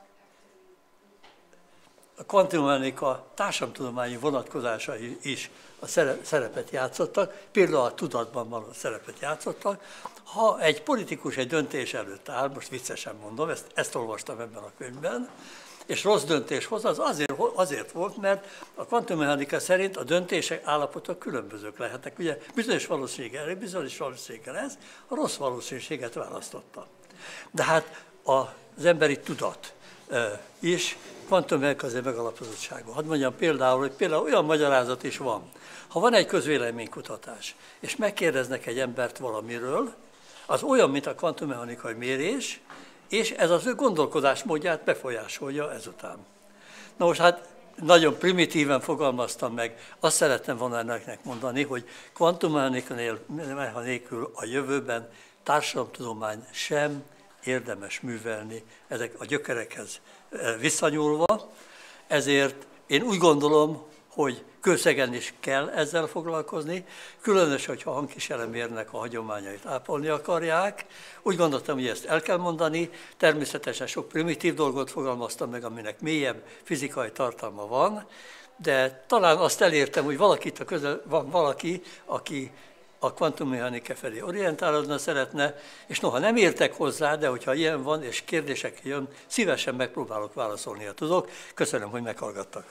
a kvantummechanika társadalomtudományi vonatkozásai is a szerepet játszottak, például a tudatban való szerepet játszottak. Ha egy politikus egy döntés előtt áll, most viccesen mondom, ezt, ezt olvastam ebben a könyvben, és rossz döntés hoz, az azért, azért volt, mert a kvantummechanika szerint a döntések állapotok különbözők lehetnek. Ugye bizonyos valószínűséggel, bizonyos valószínűséggel ez, a rossz valószínűséget választotta. De hát az emberi tudat is kvantummechanikai megalapozottságú. Hadd mondjam például, hogy például olyan magyarázat is van. Ha van egy közvéleménykutatás, és megkérdeznek egy embert valamiről, az olyan, mint a kvantummechanikai mérés, és ez az ő gondolkodásmódját befolyásolja ezután. Na most hát nagyon primitíven fogalmaztam meg, azt szerettem volna önöknek mondani, hogy kvantummechanika nélkül a jövőben társadalomtudomány sem érdemes művelni ezek a gyökerekhez visszanyúlva, ezért én úgy gondolom, hogy Kőszegen is kell ezzel foglalkozni, különös, hogyha hangkísérlemérnek a hagyományait ápolni akarják. Úgy gondoltam, hogy ezt el kell mondani, természetesen sok primitív dolgot fogalmaztam meg, aminek mélyebb fizikai tartalma van, de talán azt elértem, hogy valakit a közel, van valaki, aki a kvantummechanika felé orientálódna szeretne, és noha nem értek hozzá, de hogyha ilyen van, és kérdések jön, szívesen megpróbálok válaszolni, ha tudok. Köszönöm, hogy meghallgattak.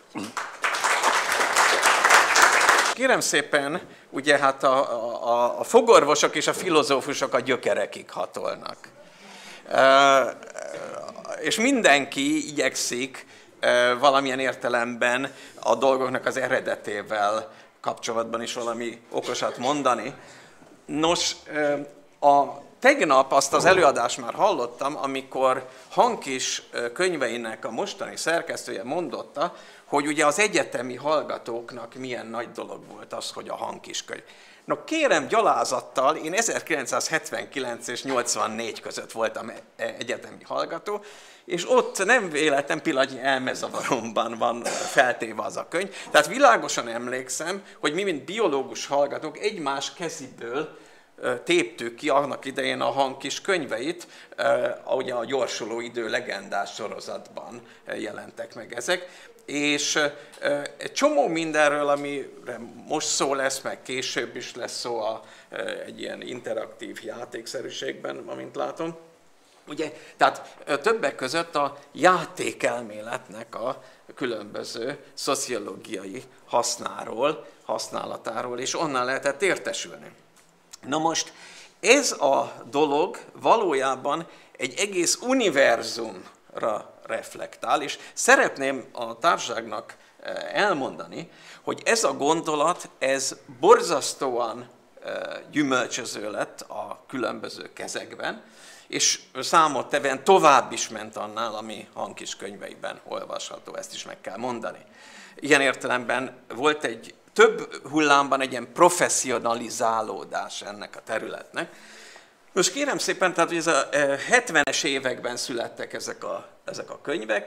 Kérem szépen, ugye hát a, a, a fogorvosok és a filozófusok a gyökerekig hatolnak. E, és mindenki igyekszik e, valamilyen értelemben a dolgoknak az eredetével kapcsolatban is valami okosat mondani. Nos, e, a tegnap azt az előadást már hallottam, amikor Hankis könyveinek a mostani szerkesztője mondotta, hogy ugye az egyetemi hallgatóknak milyen nagy dolog volt az, hogy a Hankis könyv. No kérem gyalázattal, én ezerkilencszázhetvenkilenc és nyolcvannégy között voltam egyetemi hallgató, és ott nem véletlen pillanatnyi elmezavaromban van feltéve az a könyv. Tehát világosan emlékszem, hogy mi, mint biológus hallgatók egymás keziből téptük ki annak idején a Hankis könyveit, ahogy a Gyorsuló idő legendás sorozatban jelentek meg ezek. És egy csomó mindenről, amire most szó lesz, meg később is lesz szó a, egy ilyen interaktív játékszerűségben, amint látom. Ugye, tehát többek között a játékelméletnek a különböző szociológiai hasznáról, használatáról, és onnan lehetett értesülni. Na most ez a dolog valójában egy egész univerzumra reflektál, és szeretném a társaságnak elmondani, hogy ez a gondolat, ez borzasztóan gyümölcsöző lett a különböző kezekben, és számottevően tovább is ment annál, ami Hankis könyveiben olvasható, ezt is meg kell mondani. Ilyen értelemben volt egy több hullámban egy ilyen professzionalizálódás ennek a területnek. Most kérem szépen, tehát hogy ez a hetvenes években születtek ezek a, ezek a könyvek,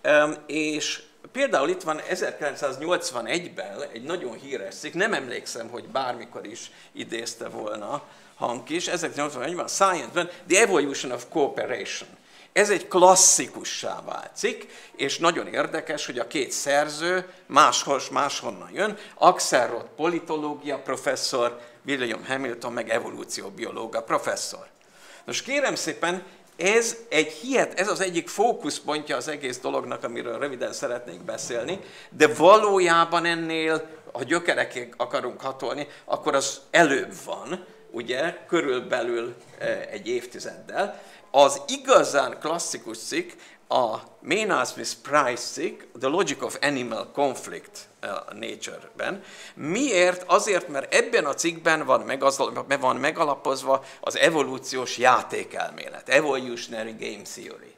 és például itt van ezerkilencszáznyolcvanegyben egy nagyon híres cikk, nem emlékszem, hogy bármikor is idézte volna Hankis, ezerkilencszáznyolcvanegyben a Science-ben, The Evolution of Cooperation. Ez egy klasszikussá vált cikk, és nagyon érdekes, hogy a két szerző máshol, máshonnan jön, Axelrod politológia professzor, William Hamilton meg evolúcióbiológia professzor. Most kérem szépen, ez, egy hihet, ez az egyik fókuszpontja az egész dolognak, amiről röviden szeretnék beszélni, de valójában ennél, ha gyökerekig akarunk hatolni, akkor az előbb van, ugye, körülbelül egy évtizeddel. Az igazán klasszikus cikk a Maynard Smith Price cikk, The Logic of Animal Conflict Nature-ben. Miért? Azért, mert ebben a cikkben van, megaz, van megalapozva az evolúciós játékelmélet, Evolutionary Game Theory.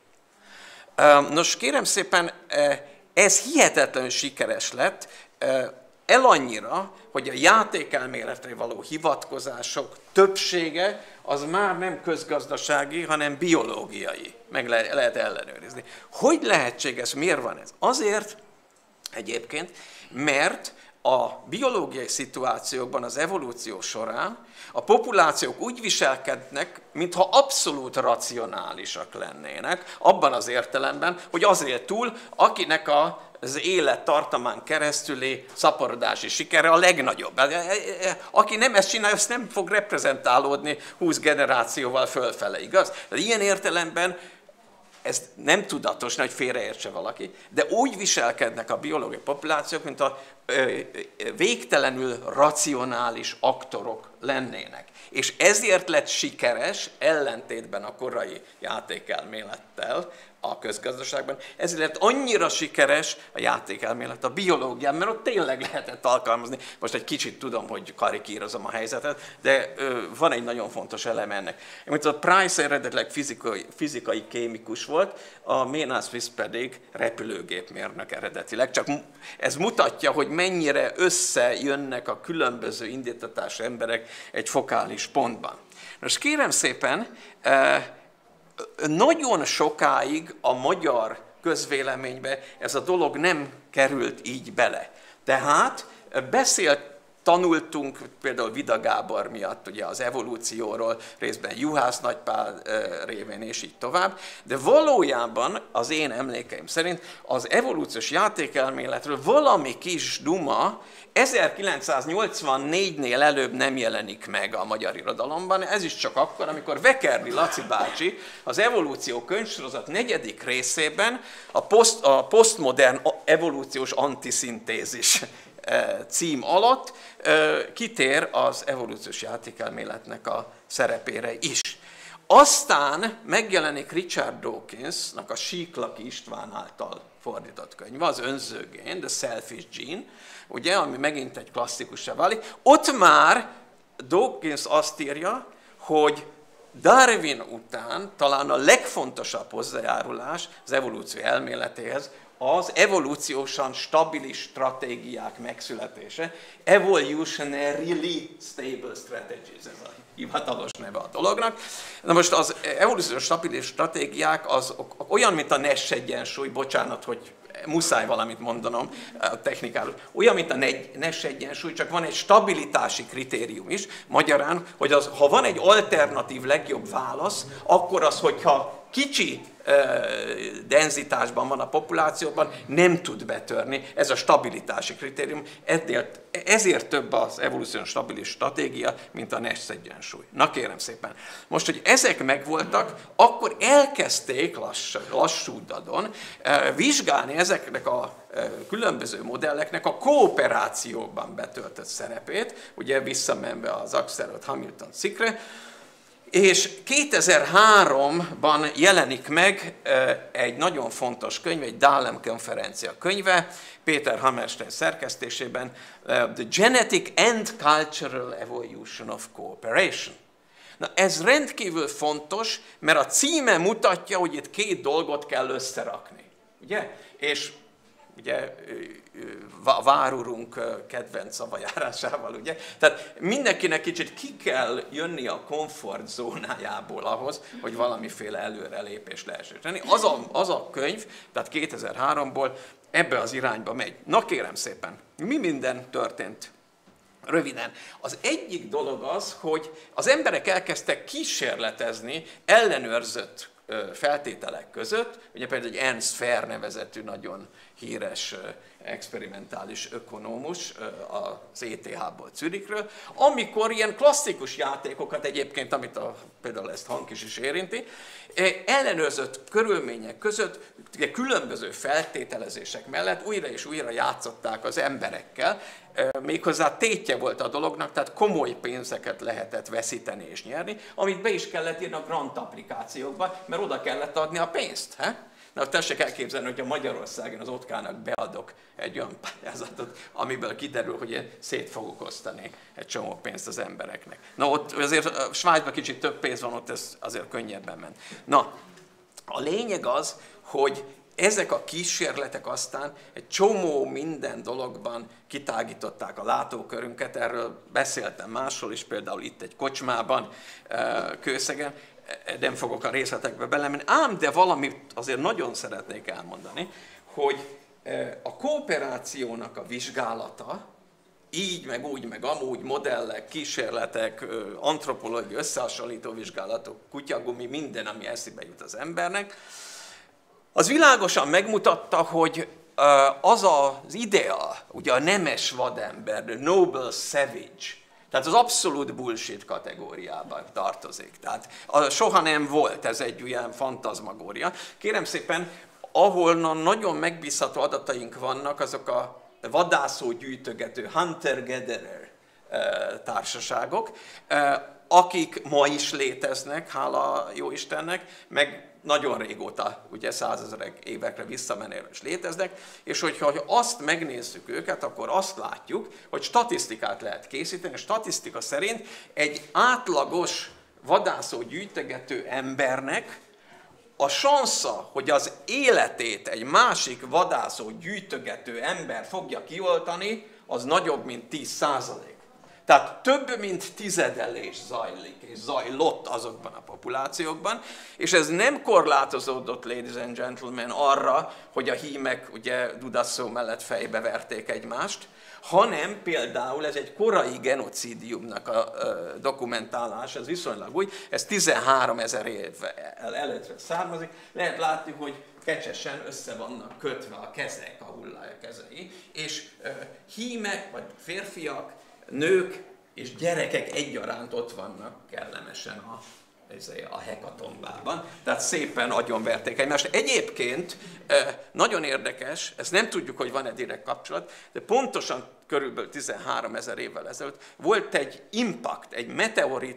Nos, kérem szépen, ez hihetetlenül sikeres lett, el annyira, hogy a játékelméletre való hivatkozások többsége az már nem közgazdasági, hanem biológiai. Meg le- lehet ellenőrizni. Hogy lehetséges, miért van ez? Azért egyébként, mert a biológiai szituációkban az evolúció során a populációk úgy viselkednek, mintha abszolút racionálisak lennének, abban az értelemben, hogy az él túl, akinek a az élettartamán keresztüli szaporodási sikere a legnagyobb. Aki nem ezt csinálja, azt nem fog reprezentálódni húsz generációval fölfele, igaz? De ilyen értelemben ez nem tudatos, hogy félreértse valaki, de úgy viselkednek a biológiai populációk, mint a végtelenül racionális aktorok lennének. És ezért lett sikeres, ellentétben a korai játékelmélettel a közgazdaságban, ezért lett annyira sikeres a játékelmélet a biológián, mert ott tényleg lehetett alkalmazni. Most egy kicsit tudom, hogy karikírozom a helyzetet, de ö, van egy nagyon fontos eleme ennek. Mint a Price eredetileg fizikai, fizikai kémikus volt, a Maynard Smith pedig repülőgépmérnök eredetileg. Csak ez mutatja, hogy mennyire összejönnek a különböző indítatású emberek egy fokális pontban. Most kérem szépen, nagyon sokáig a magyar közvéleménybe ez a dolog nem került így bele. Tehát beszélt, tanultunk például Vida Gábor miatt ugye az evolúcióról, részben Juhász Nagypál révén és így tovább, de valójában az én emlékeim szerint az evolúciós játékelméletről valami kis duma ezerkilencszáznyolcvannégynél előbb nem jelenik meg a magyar irodalomban, ez is csak akkor, amikor Vekerli Laci bácsi az evolúció könyvsorozat negyedik részében a, poszt, a posztmodern evolúciós antiszintézis cím alatt kitér az evolúciós játékelméletnek a szerepére is. Aztán megjelenik Richard Dawkinsnak a Síklaki István által fordított könyve, az Önzőgén, The Selfish Gene, ugye, ami megint egy klasszikussá válik. Ott már Dawkins azt írja, hogy Darwin után talán a legfontosabb hozzájárulás az evolúció elméletéhez az evolúciósan stabilis stratégiák megszületése. Evolutionarily stable strategies, ez a hivatalos neve a dolognak. Na most az evolúciós stabilis stratégiák az olyan, mint a Nash egyensúly, bocsánat, hogy muszáj valamit mondanom technikáról. Olyan, mint a Nash egyensúly, csak van egy stabilitási kritérium is. Magyarán, hogy az, ha van egy alternatív legjobb válasz, akkor az, hogyha kicsi denzitásban van a populációban, nem tud betörni. Ez a stabilitási kritérium. Ezért, ezért több az evolúciós stabilis stratégia, mint a Nash egyensúly. Na kérem szépen. Most, hogy ezek megvoltak, akkor elkezdték lass, lassú dadon vizsgálni ezeknek a különböző modelleknek a kooperációban betöltött szerepét, ugye visszamenve az Axelrod-Hamilton cikkre, és kétezer-háromban jelenik meg egy nagyon fontos könyv, egy Dahlem konferencia könyve, Peter Hammerstein szerkesztésében, The Genetic and Cultural Evolution of Cooperation. Na ez rendkívül fontos, mert a címe mutatja, hogy itt két dolgot kell összerakni. Ugye? És ugye várurunk kedvenc szavajárásával, ugye? Tehát mindenkinek kicsit ki kell jönni a komfortzónájából ahhoz, hogy valamiféle előrelépés lehessen tenni. Az a, az a könyv, tehát kétezer-háromból ebbe az irányba megy. Na kérem szépen, mi minden történt? Röviden. Az egyik dolog az, hogy az emberek elkezdtek kísérletezni ellenőrzött feltételek között, ugye például egy Ernst Fehr nevezetű nagyon híres experimentális ökonómus az é té há-ból Zürichről, amikor ilyen klasszikus játékokat egyébként, amit a, például ezt Hankis is érinti, ellenőrzött körülmények között ugye különböző feltételezések mellett újra és újra játszották az emberekkel, méghozzá tétje volt a dolognak, tehát komoly pénzeket lehetett veszíteni és nyerni, amit be is kellett írni a grant applikációkba, mert oda kellett adni a pénzt. He? Na, tessék elképzelni, hogy a Magyarországon az Otkának beadok egy olyan pályázatot, amiből kiderül, hogy én szét fogok osztani egy csomó pénzt az embereknek. Na, ott azért Svájcban kicsit több pénz van, ott ez azért könnyebben ment. Na, a lényeg az, hogy ezek a kísérletek aztán egy csomó minden dologban kitágították a látókörünket, erről beszéltem máshol is, például itt egy kocsmában, Kőszegen, nem fogok a részletekbe belemenni, ám de valamit azért nagyon szeretnék elmondani, hogy a kooperációnak a vizsgálata, így, meg úgy, meg amúgy, modellek, kísérletek, antropológiai összehasonlító vizsgálatok, kutyagumi, minden, ami eszébe jut az embernek, az világosan megmutatta, hogy az az idea, ugye a nemes vadember, the noble savage, tehát az abszolút bullshit kategóriában tartozik. Tehát soha nem volt, ez egy olyan fantazmagória. Kérem szépen, ahol nagyon megbízható adataink vannak, azok a vadászó gyűjtögető, hunter-gatherer társaságok, akik ma is léteznek, hála jó Istennek, meg nagyon régóta, ugye százezrek évekre visszamenően is léteznek, és hogyha azt megnézzük őket, akkor azt látjuk, hogy statisztikát lehet készíteni, a statisztika szerint egy átlagos vadászó gyűjtegető embernek a sansza, hogy az életét egy másik vadászó gyűjtögető ember fogja kioltani, az nagyobb, mint tíz százalék. Tehát több mint tizedelés zajlik, és zajlott azokban a populációkban, és ez nem korlátozódott, ladies and gentlemen, arra, hogy a hímek ugye dudasszó mellett fejbe verték egymást, hanem például ez egy korai genocidiumnak a dokumentálás, ez viszonylag új, ez tizenháromezer évvel előttre származik, lehet látni, hogy kecsesen össze vannak kötve a kezek, a hullája kezei, és hímek, vagy férfiak, nők és gyerekek egyaránt ott vannak kellemesen a, a hekatombában. Tehát szépen agyonverték egymást. Egyébként nagyon érdekes, ezt nem tudjuk, hogy van-e direkt kapcsolat, de pontosan körülbelül tizenháromezer évvel ezelőtt volt egy impact, egy meteorit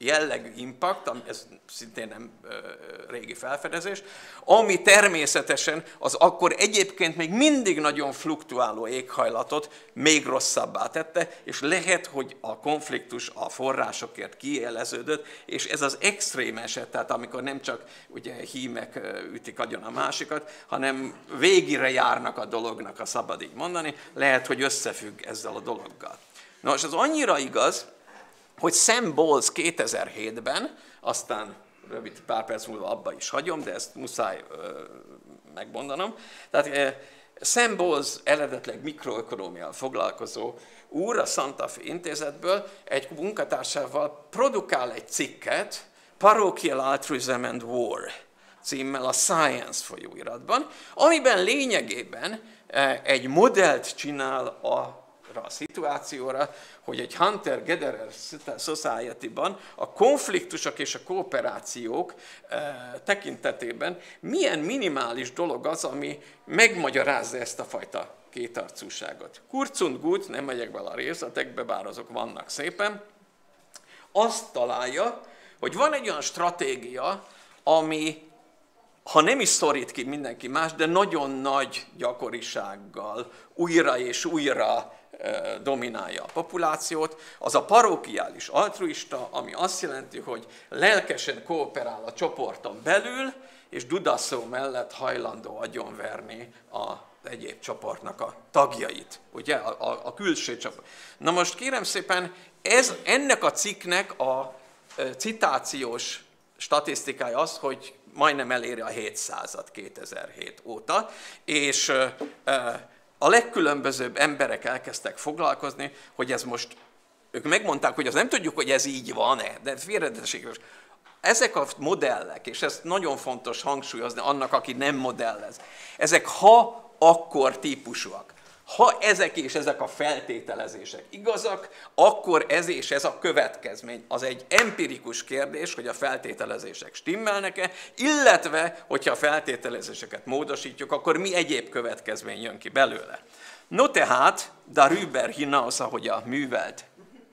jellegű impact, ami ez szintén nem ö, régi felfedezés, ami természetesen az akkor egyébként még mindig nagyon fluktuáló éghajlatot még rosszabbá tette, és lehet, hogy a konfliktus a forrásokért kiéleződött, és ez az extrém eset, tehát amikor nem csak ugye hímek ütik agyon a másikat, hanem végire járnak a dolognak, ha szabad így mondani, lehet, hogy összefügg ezzel a dologgal. Nos, ez annyira igaz, hogy Sam Bowles kétezer-hétben, aztán rövid pár perc múlva abba is hagyom, de ezt muszáj ö, megmondanom. Tehát ö, Sam Bowles eredetileg mikroökonómiával foglalkozó úr a Santa Fe intézetből egy munkatársával produkál egy cikket, Parochial Altruism and War címmel a Science folyóiratban, amiben lényegében egy modellt csinál a a szituációra, hogy egy Hunter-Gatherer Society-ban a konfliktusok és a kooperációk tekintetében milyen minimális dolog az, ami megmagyarázza ezt a fajta kétarcúságot. Kurz und gut, nem megyek bele a részletekbe, bár azok vannak szépen, azt találja, hogy van egy olyan stratégia, ami, ha nem is szorít ki mindenki más, de nagyon nagy gyakorisággal újra és újra dominálja a populációt, az a parochiális altruista, ami azt jelenti, hogy lelkesen kooperál a csoporton belül, és dudaszó mellett hajlandó agyonverni az egyéb csoportnak a tagjait, ugye, a, a, a külső csoport. Na most kérem szépen, ez, ennek a cikknek a citációs statisztikája az, hogy majdnem eléri a hétszázat kétezer-hét óta, és a legkülönbözőbb emberek elkezdtek foglalkozni, hogy ez most, ők megmondták, hogy az nem tudjuk, hogy ez így van-e, de félreérthetőséges. Ezek a modellek, és ez nagyon fontos hangsúlyozni annak, aki nem modellez, ezek ha-akkor típusúak. Ha ezek és ezek a feltételezések igazak, akkor ez és ez a következmény. Az egy empirikus kérdés, hogy a feltételezések stimmelnek-e, illetve, hogyha a feltételezéseket módosítjuk, akkor mi egyéb következmény jön ki belőle. No tehát, darüber hinaus, ahogy a művelt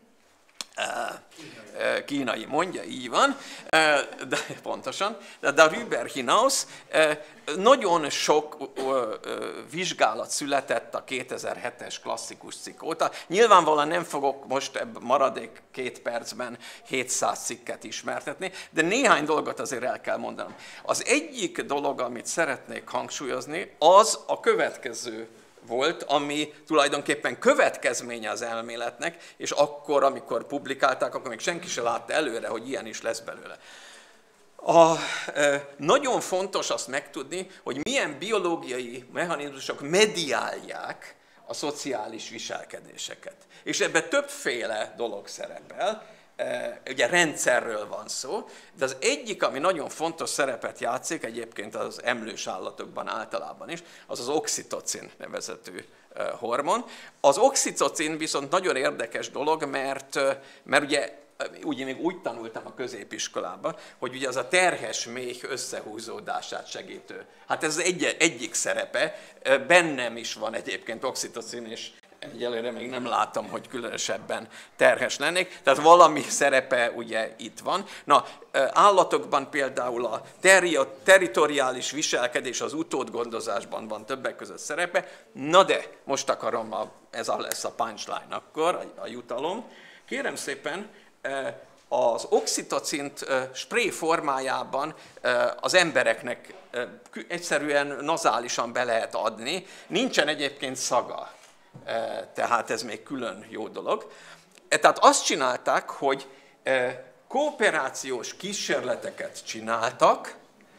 kínai mondja, így van, de pontosan, de darüber hinaus nagyon sok vizsgálat született a kétezer-hetes klasszikus cikk óta. Nyilvánvalóan nem fogok most ebb maradék két percben hétszáz cikket ismertetni, de néhány dolgot azért el kell mondanom. Az egyik dolog, amit szeretnék hangsúlyozni, az a következő volt, ami tulajdonképpen következménye az elméletnek, és akkor, amikor publikálták, akkor még senki se látta előre, hogy ilyen is lesz belőle. A, e, nagyon fontos azt megtudni, hogy milyen biológiai mechanizmusok mediálják a szociális viselkedéseket. És ebben többféle dolog szerepel, e, ugye rendszerről van szó, de az egyik, ami nagyon fontos szerepet játszik, egyébként az emlős állatokban általában is, az az oxitocin nevezetű e, hormon. Az oxitocin viszont nagyon érdekes dolog, mert, mert ugye Úgy, még úgy tanultam a középiskolában, hogy ugye az a terhes méh összehúzódását segítő. Hát ez egy, egyik szerepe, bennem is van egyébként oxitocin, és egyelőre még nem látom, hogy különösebben terhes lennék. Tehát valami szerepe ugye itt van. Na, állatokban például a teri- territoriális viselkedés az utódgondozásban van többek között szerepe. Na de, most akarom, a, ez lesz a punchline akkor, a, a jutalom. Kérem szépen, az oxitocint spré formájában az embereknek egyszerűen nazálisan be lehet adni. Nincsen egyébként szaga, tehát ez még külön jó dolog. Tehát azt csinálták, hogy kooperációs kísérleteket csináltak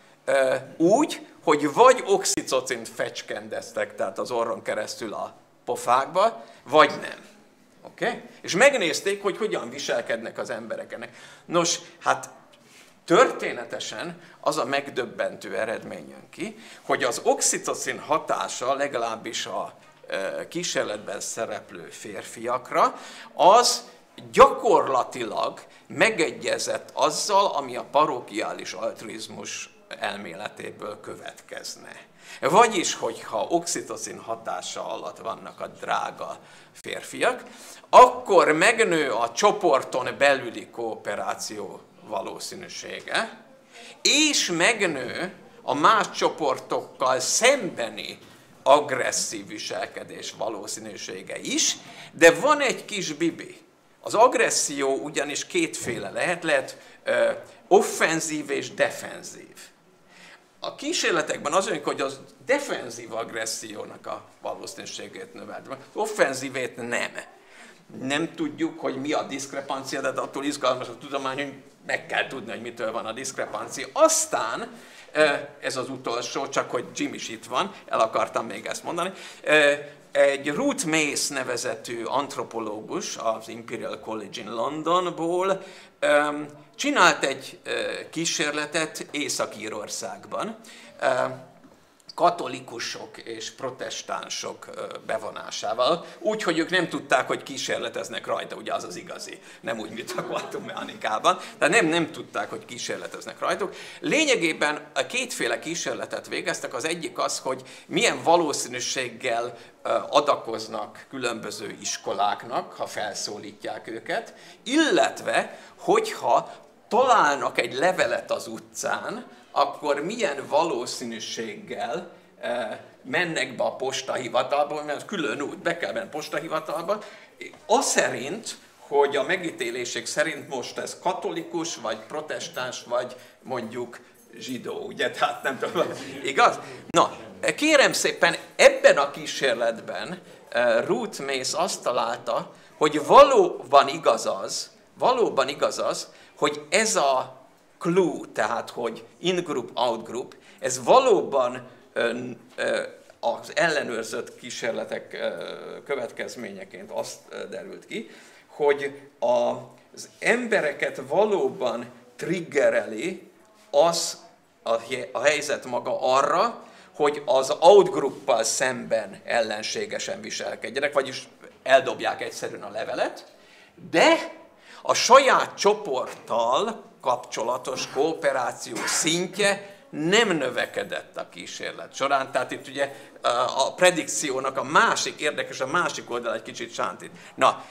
úgy, hogy vagy oxitocint fecskendeztek, tehát az orron keresztül a pofákba, vagy nem. Okay? És megnézték, hogy hogyan viselkednek az emberek ennek. Nos, hát történetesen az a megdöbbentő eredmény jön ki, hogy az oxitocin hatása legalábbis a kísérletben szereplő férfiakra, az gyakorlatilag megegyezett azzal, ami a parochiális altruizmus elméletéből következne. Vagyis, hogyha oxitocin hatása alatt vannak a drága férfiak, akkor megnő a csoporton belüli kooperáció valószínűsége, és megnő a más csoportokkal szembeni agresszív viselkedés valószínűsége is, de van egy kis bibi. Az agresszió ugyanis kétféle lehet, lehet ö, offenzív és defenzív. A kísérletekben az mondjuk, hogy az defenzív agressziónak a valószínűségét növelt, az offenzívét nem. Nem tudjuk, hogy mi a diszkrepancia, de attól izgalmas a tudomány, hogy meg kell tudni, hogy mitől van a diszkrepancia. Aztán, ez az utolsó, csak hogy Jim is itt van, el akartam még ezt mondani, egy Ruth Mace nevezetű antropológus az Imperial College in Londonból csinált egy kísérletet Észak-Írországban, katolikusok és protestánsok bevonásával, úgy, hogy ők nem tudták, hogy kísérleteznek rajta, ugye az az igazi, nem úgy, mint a kvantummechanikában, tehát nem, nem tudták, hogy kísérleteznek rajtuk. Lényegében a kétféle kísérletet végeztek, az egyik az, hogy milyen valószínűséggel adakoznak különböző iskoláknak, ha felszólítják őket, illetve, hogyha találnak egy levelet az utcán, akkor milyen valószínűséggel eh, mennek be a postahivatalba, mert külön út, be kell menni postahivatalba, az szerint, hogy a megítélések szerint most ez katolikus, vagy protestáns, vagy mondjuk zsidó, ugye? Tehát nem tudom, igaz? Na, kérem szépen, ebben a kísérletben eh, Ruth Mace azt találta, hogy valóban igaz az, valóban igaz az, hogy ez a clue, tehát hogy in-group, out-group, ez valóban ö, ö, az ellenőrzött kísérletek ö, következményeként azt ö, derült ki, hogy a, az embereket valóban triggereli az a, a helyzet maga arra, hogy az out-gruppal szemben ellenségesen viselkedjenek, vagyis eldobják egyszerűen a levelet, de a saját csoporttal kapcsolatos kooperáció szintje nem növekedett a kísérlet során. Tehát itt ugye a predikciónak a másik, érdekes, a másik oldal egy kicsit sántít. Na,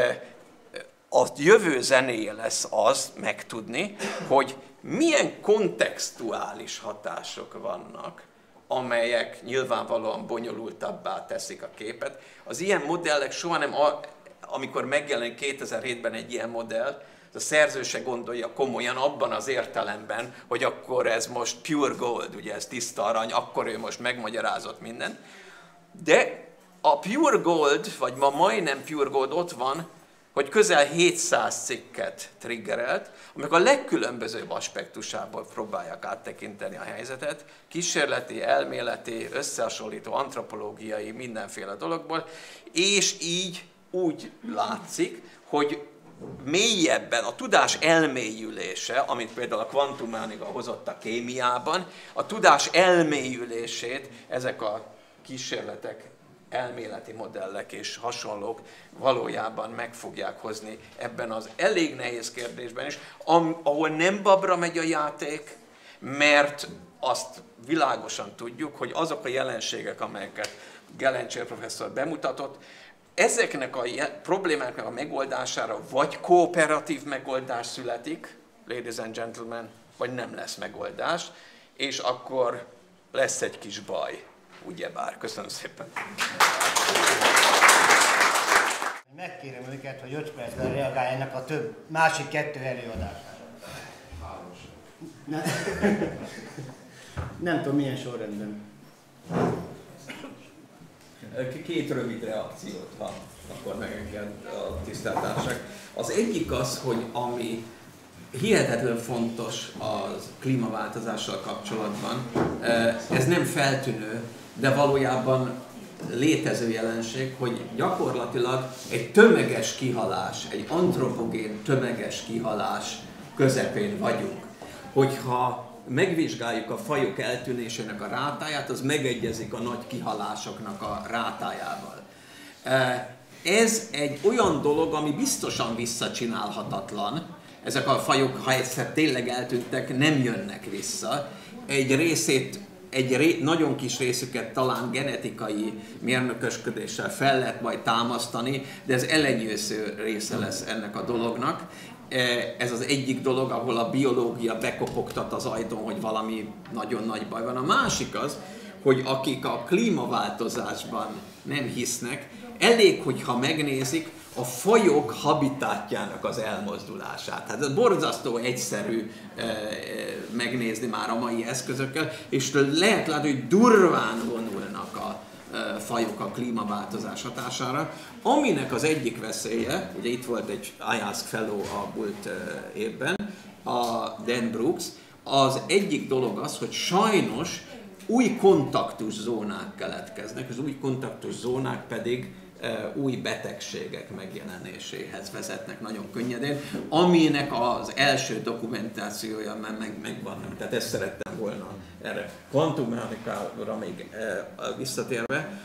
a jövő zenéje lesz az megtudni, hogy milyen kontextuális hatások vannak, amelyek nyilvánvalóan bonyolultabbá teszik a képet. Az ilyen modellek soha nem, amikor megjelenik kétezer-hétben egy ilyen modell, a szerző se gondolja komolyan abban az értelemben, hogy akkor ez most pure gold, ugye ez tiszta arany, akkor ő most megmagyarázott mindent. De a pure gold, vagy ma majdnem pure gold ott van, hogy közel hétszáz cikket triggerelt, amik a legkülönbözőbb aspektusából próbálják áttekinteni a helyzetet, kísérleti, elméleti, összehasonlító, antropológiai, mindenféle dologból, és így úgy látszik, hogy mélyebben a tudás elmélyülése, amit például a kvantummechanika hozott a kémiában, a tudás elmélyülését ezek a kísérletek, elméleti modellek és hasonlók valójában meg fogják hozni ebben az elég nehéz kérdésben is, ahol nem babra megy a játék, mert azt világosan tudjuk, hogy azok a jelenségek, amelyeket Gelencsér professzor bemutatott, ezeknek a problémáknak a megoldására vagy kooperatív megoldás születik, ladies and gentlemen, vagy nem lesz megoldás, és akkor lesz egy kis baj, ugyebár. Köszönöm szépen. Megkérem őket, hogy öt percben reagáljanak a több, másik kettő előadására. Nem, nem tudom, milyen sorrendben. Két rövid reakciót, ha akkor megenged a tiszteltársak. Az egyik az, hogy ami hihetetlen fontos a klímaváltozással kapcsolatban, ez nem feltűnő, de valójában létező jelenség, hogy gyakorlatilag egy tömeges kihalás, egy antropogén tömeges kihalás közepén vagyunk. Hogyha megvizsgáljuk a fajok eltűnésének a rátáját, az megegyezik a nagy kihalásoknak a rátájával. Ez egy olyan dolog, ami biztosan visszacsinálhatatlan, ezek a fajok, ha egyszer tényleg eltűntek, nem jönnek vissza. Egy részét, egy ré, nagyon kis részüket talán genetikai mérnökösködéssel fel lehet majd támasztani, de ez elenyésző része lesz ennek a dolognak. Ez az egyik dolog, ahol a biológia bekopogtat az ajtón, hogy valami nagyon nagy baj van. A másik az, hogy akik a klímaváltozásban nem hisznek, elég, hogyha megnézik a fajok habitátjának az elmozdulását. Hát ez borzasztó egyszerű e, e, megnézni már a mai eszközökkel, és lehet látni, hogy durván vonulnak a e, fajok a klímaváltozás hatására, aminek az egyik veszélye, ugye itt volt egy I Ask Fellow a múlt e, évben, a Dan Brooks, az egyik dolog az, hogy sajnos új kontaktuszónák keletkeznek, az új kontaktuszónák pedig e, új betegségek megjelenéséhez vezetnek nagyon könnyedén, aminek az első dokumentációja már meg, megvan. Tehát ezt szerettem volna erre. Kvantummechanikára még e, visszatérve,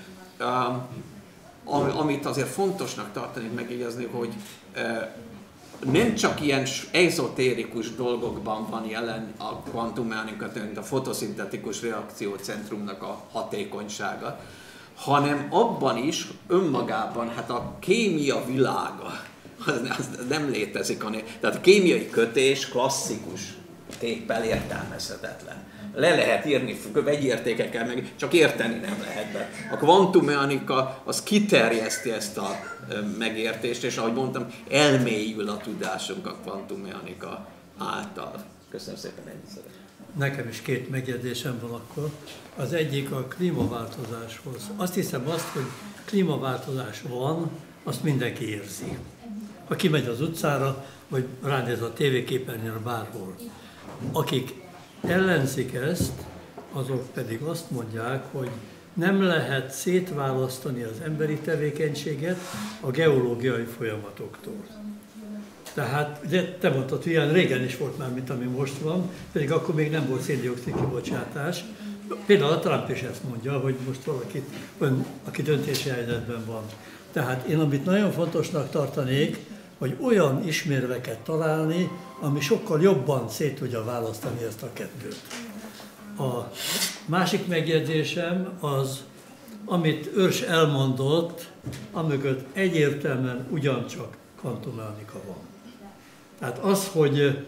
e, amit azért fontosnak tartani, megjegyezni, hogy e, nem csak ilyen ezotérikus dolgokban van jelen a kvantummechanika, mint a fotoszintetikus reakciócentrumnak a hatékonysága, hanem abban is önmagában, hát a kémia világa, az, az nem létezik. Tehát a kémiai kötés klasszikus képpel értelmezhetetlen. Le lehet írni vegyértékekkel, meg csak érteni nem lehet be. A kvantummechanika az kiterjeszti ezt a megértést, és ahogy mondtam, elmélyül a tudásunk a kvantummechanika által. Köszönöm szépen, ennyit szeretném. Nekem is két megjegyzésem van akkor. Az egyik a klímaváltozáshoz. Azt hiszem azt, hogy klímaváltozás van, azt mindenki érzi. Ha kimegy az utcára, vagy ránéz a tévéképernyőre bárhol. Akik ellenzik ezt, azok pedig azt mondják, hogy nem lehet szétválasztani az emberi tevékenységet a geológiai folyamatoktól. Tehát, ugye te mondtad, hogy ilyen régen is volt már, mint ami most van, pedig akkor még nem volt szén-dioxid kibocsátás. Például a Trump is ezt mondja, hogy most valaki, ön, aki döntési helyzetben van. Tehát én amit nagyon fontosnak tartanék, hogy olyan ismérveket találni, ami sokkal jobban szét tudja választani ezt a kettőt. A másik megjegyzésem az, amit Őrs elmondott, amögött egyértelműen ugyancsak kvantummechanika van. Tehát az, hogy,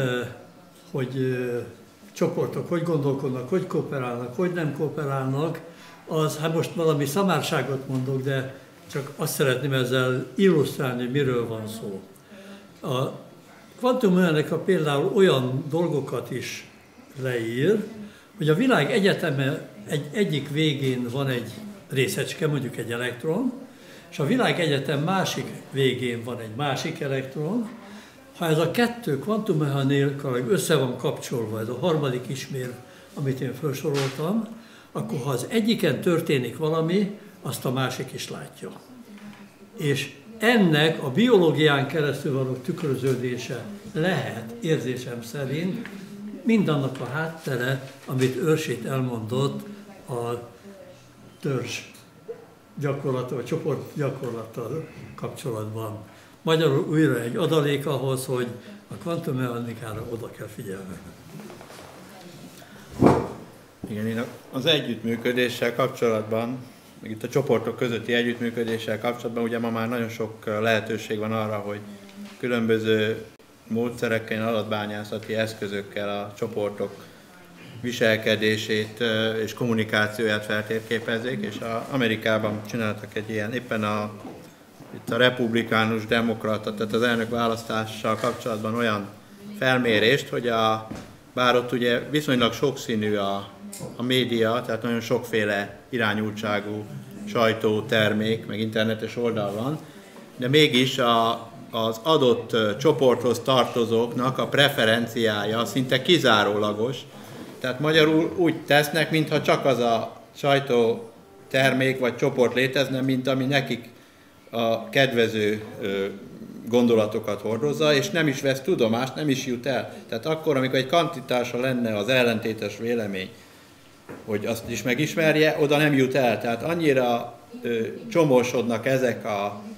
hogy csoportok hogy gondolkodnak, hogy kooperálnak, hogy nem kooperálnak, az, hát most valami szamárságot mondok, de csak azt szeretném ezzel illusztrálni, miről van szó. A kvantummechanika például olyan dolgokat is leír, hogy a világ egyeteme egy, egyik végén van egy részecske, mondjuk egy elektron, és a világ egyetem másik végén van egy másik elektron. Ha ez a kettő kvantummechanikailag össze van kapcsolva, ez a harmadik ismérv, amit én felsoroltam, akkor ha az egyiken történik valami, azt a másik is látja. És ennek a biológián keresztül való tükröződése lehet, érzésem szerint, mindannak a háttere, amit Őrs itt elmondott a törzs gyakorlata, vagy csoport gyakorlattal kapcsolatban. Magyarul újra egy adalék ahhoz, hogy a kvantummechanikára oda kell figyelni. Igen, én az együttműködéssel kapcsolatban, meg itt a csoportok közötti együttműködéssel kapcsolatban, ugye ma már nagyon sok lehetőség van arra, hogy különböző módszerekkel, adatbányászati eszközökkel a csoportok viselkedését és kommunikációját feltérképezzék, és a Amerikában csináltak egy ilyen, éppen a, itt a republikánus demokrata, tehát az elnök választással kapcsolatban olyan felmérést, hogy a, bár ott ugye viszonylag sokszínű a, a média, tehát nagyon sokféle irányultságú sajtó, termék, meg internetes oldal van, de mégis a az adott csoporthoz tartozóknak a preferenciája szinte kizárólagos. Tehát magyarul úgy tesznek, mintha csak az a sajtó termék vagy csoport létezne, mint ami nekik a kedvező gondolatokat hordozza, és nem is vesz tudomást, nem is jut el. Tehát akkor, amikor egy kandidása lenne az ellentétes vélemény, hogy azt is megismerje, oda nem jut el. Tehát annyira ö, csomósodnak ezek a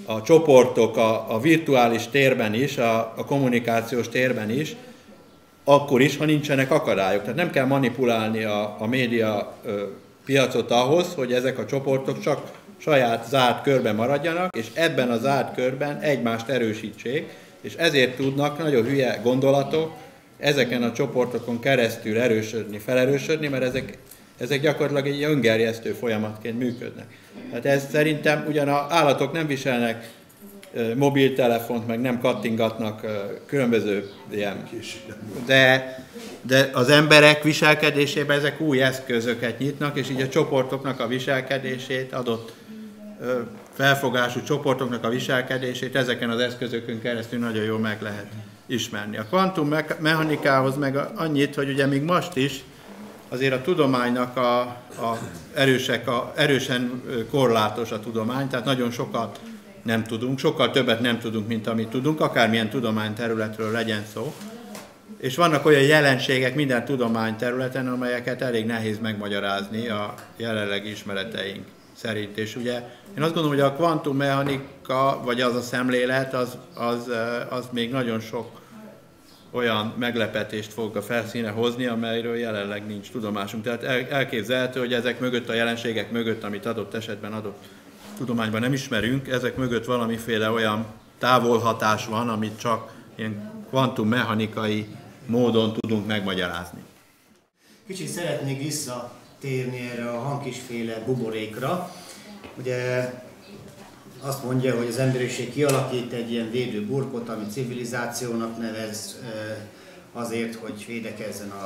a csoportok a, a virtuális térben is, a, a kommunikációs térben is, akkor is, ha nincsenek akadályok. Tehát nem kell manipulálni a, a média ö, piacot ahhoz, hogy ezek a csoportok csak saját zárt körben maradjanak, és ebben a zárt körben egymást erősítsék, és ezért tudnak nagyon hülye gondolatok ezeken a csoportokon keresztül erősödni, felerősödni, mert ezek, ezek gyakorlatilag egy öngerjesztő folyamatként működnek. Tehát ez szerintem ugyan az állatok nem viselnek mobiltelefont, meg nem kattingatnak különböző ilyen, de, de az emberek viselkedésében ezek új eszközöket nyitnak, és így a csoportoknak a viselkedését, adott felfogású csoportoknak a viselkedését ezeken az eszközökön keresztül nagyon jól meg lehet ismerni. A kvantummechanikához meg annyit, hogy ugye még most is azért a tudománynak a, a, erősek, a erősen korlátos a tudomány, tehát nagyon sokat nem tudunk, sokkal többet nem tudunk, mint amit tudunk, akármilyen tudományterületről legyen szó. És vannak olyan jelenségek minden tudományterületen, amelyeket elég nehéz megmagyarázni a jelenlegi ismereteink szerint. És ugye én azt gondolom, hogy a kvantummechanika, vagy az a szemlélet, az, az, az még nagyon sok olyan meglepetést fog a felszíne hozni, amelyről jelenleg nincs tudomásunk. Tehát elképzelhető, hogy ezek mögött, a jelenségek mögött, amit adott esetben adott tudományban nem ismerünk, ezek mögött valamiféle olyan távolhatás van, amit csak ilyen kvantummechanikai módon tudunk megmagyarázni. Kicsit szeretnék visszatérni erre a Hankisféle buborékra. Ugye azt mondja, hogy az emberiség kialakít egy ilyen védőburkot, amit civilizációnak nevez azért, hogy védekezzen a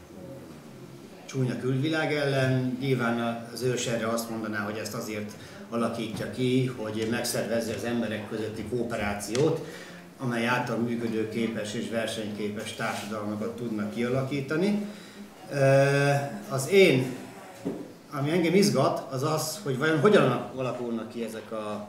csúnya külvilág ellen. Nyilván az ős erre azt mondaná, hogy ezt azért alakítja ki, hogy megszervezze az emberek közötti kooperációt, amely által működőképes és versenyképes társadalmakat tudnak kialakítani. Az én, ami engem izgat, az az, hogy vajon hogyan alakulnak ki ezek a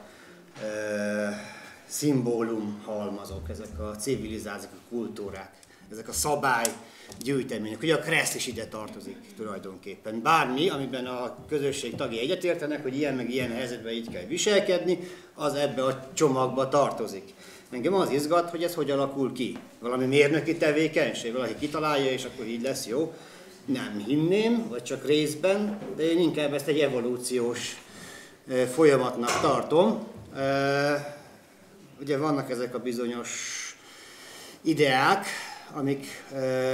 szimbólumhalmazok, ezek a civilizációk, a kultúrák, ezek a szabálygyűjtemények. Ugye a kressz is ide tartozik tulajdonképpen. Bármi, amiben a közösség tagjai egyetértenek, hogy ilyen meg ilyen helyzetben így kell viselkedni, az ebbe a csomagba tartozik. Engem az izgat, hogy ez hogy alakul ki. Valami mérnöki tevékenység, valaki kitalálja, és akkor így lesz jó. Nem hinném, vagy csak részben, de én inkább ezt egy evolúciós folyamatnak tartom. Ugye vannak ezek a bizonyos ideák, amik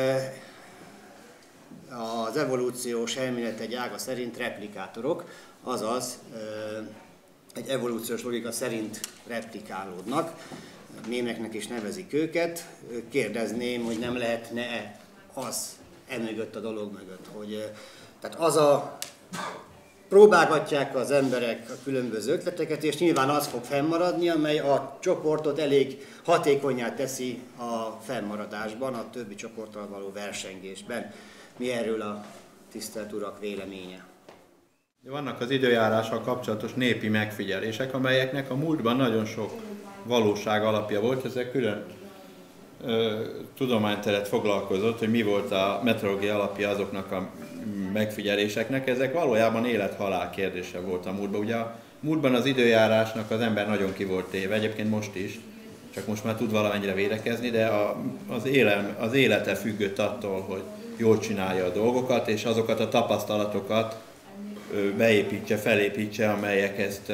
az evolúciós elmélet egy ága szerint replikátorok, azaz egy evolúciós logika szerint replikálódnak. Mémeknek is nevezik őket. Kérdezném, hogy nem lehetne az emögött a dolog mögött, hogy tehát az a próbálgatják az emberek a különböző ötleteket, és nyilván az fog fennmaradni, amely a csoportot elég hatékonnyá teszi a fennmaradásban, a többi csoporttal való versengésben. Mi erről a tisztelt urak véleménye? Vannak az időjárással kapcsolatos népi megfigyelések, amelyeknek a múltban nagyon sok valóság alapja volt, ezek külön ö, tudományteret foglalkozott, hogy mi volt a meteorológia alapja azoknak a megfigyeléseknek. Ezek valójában élet-halál kérdése volt a múltban. Ugye a múltban az időjárásnak az ember nagyon ki volt téve, egyébként most is, csak most már tud valamennyire védekezni, de a, az, élem, az élete függött attól, hogy jól csinálja a dolgokat, és azokat a tapasztalatokat beépítse, felépítse, amelyek ezt,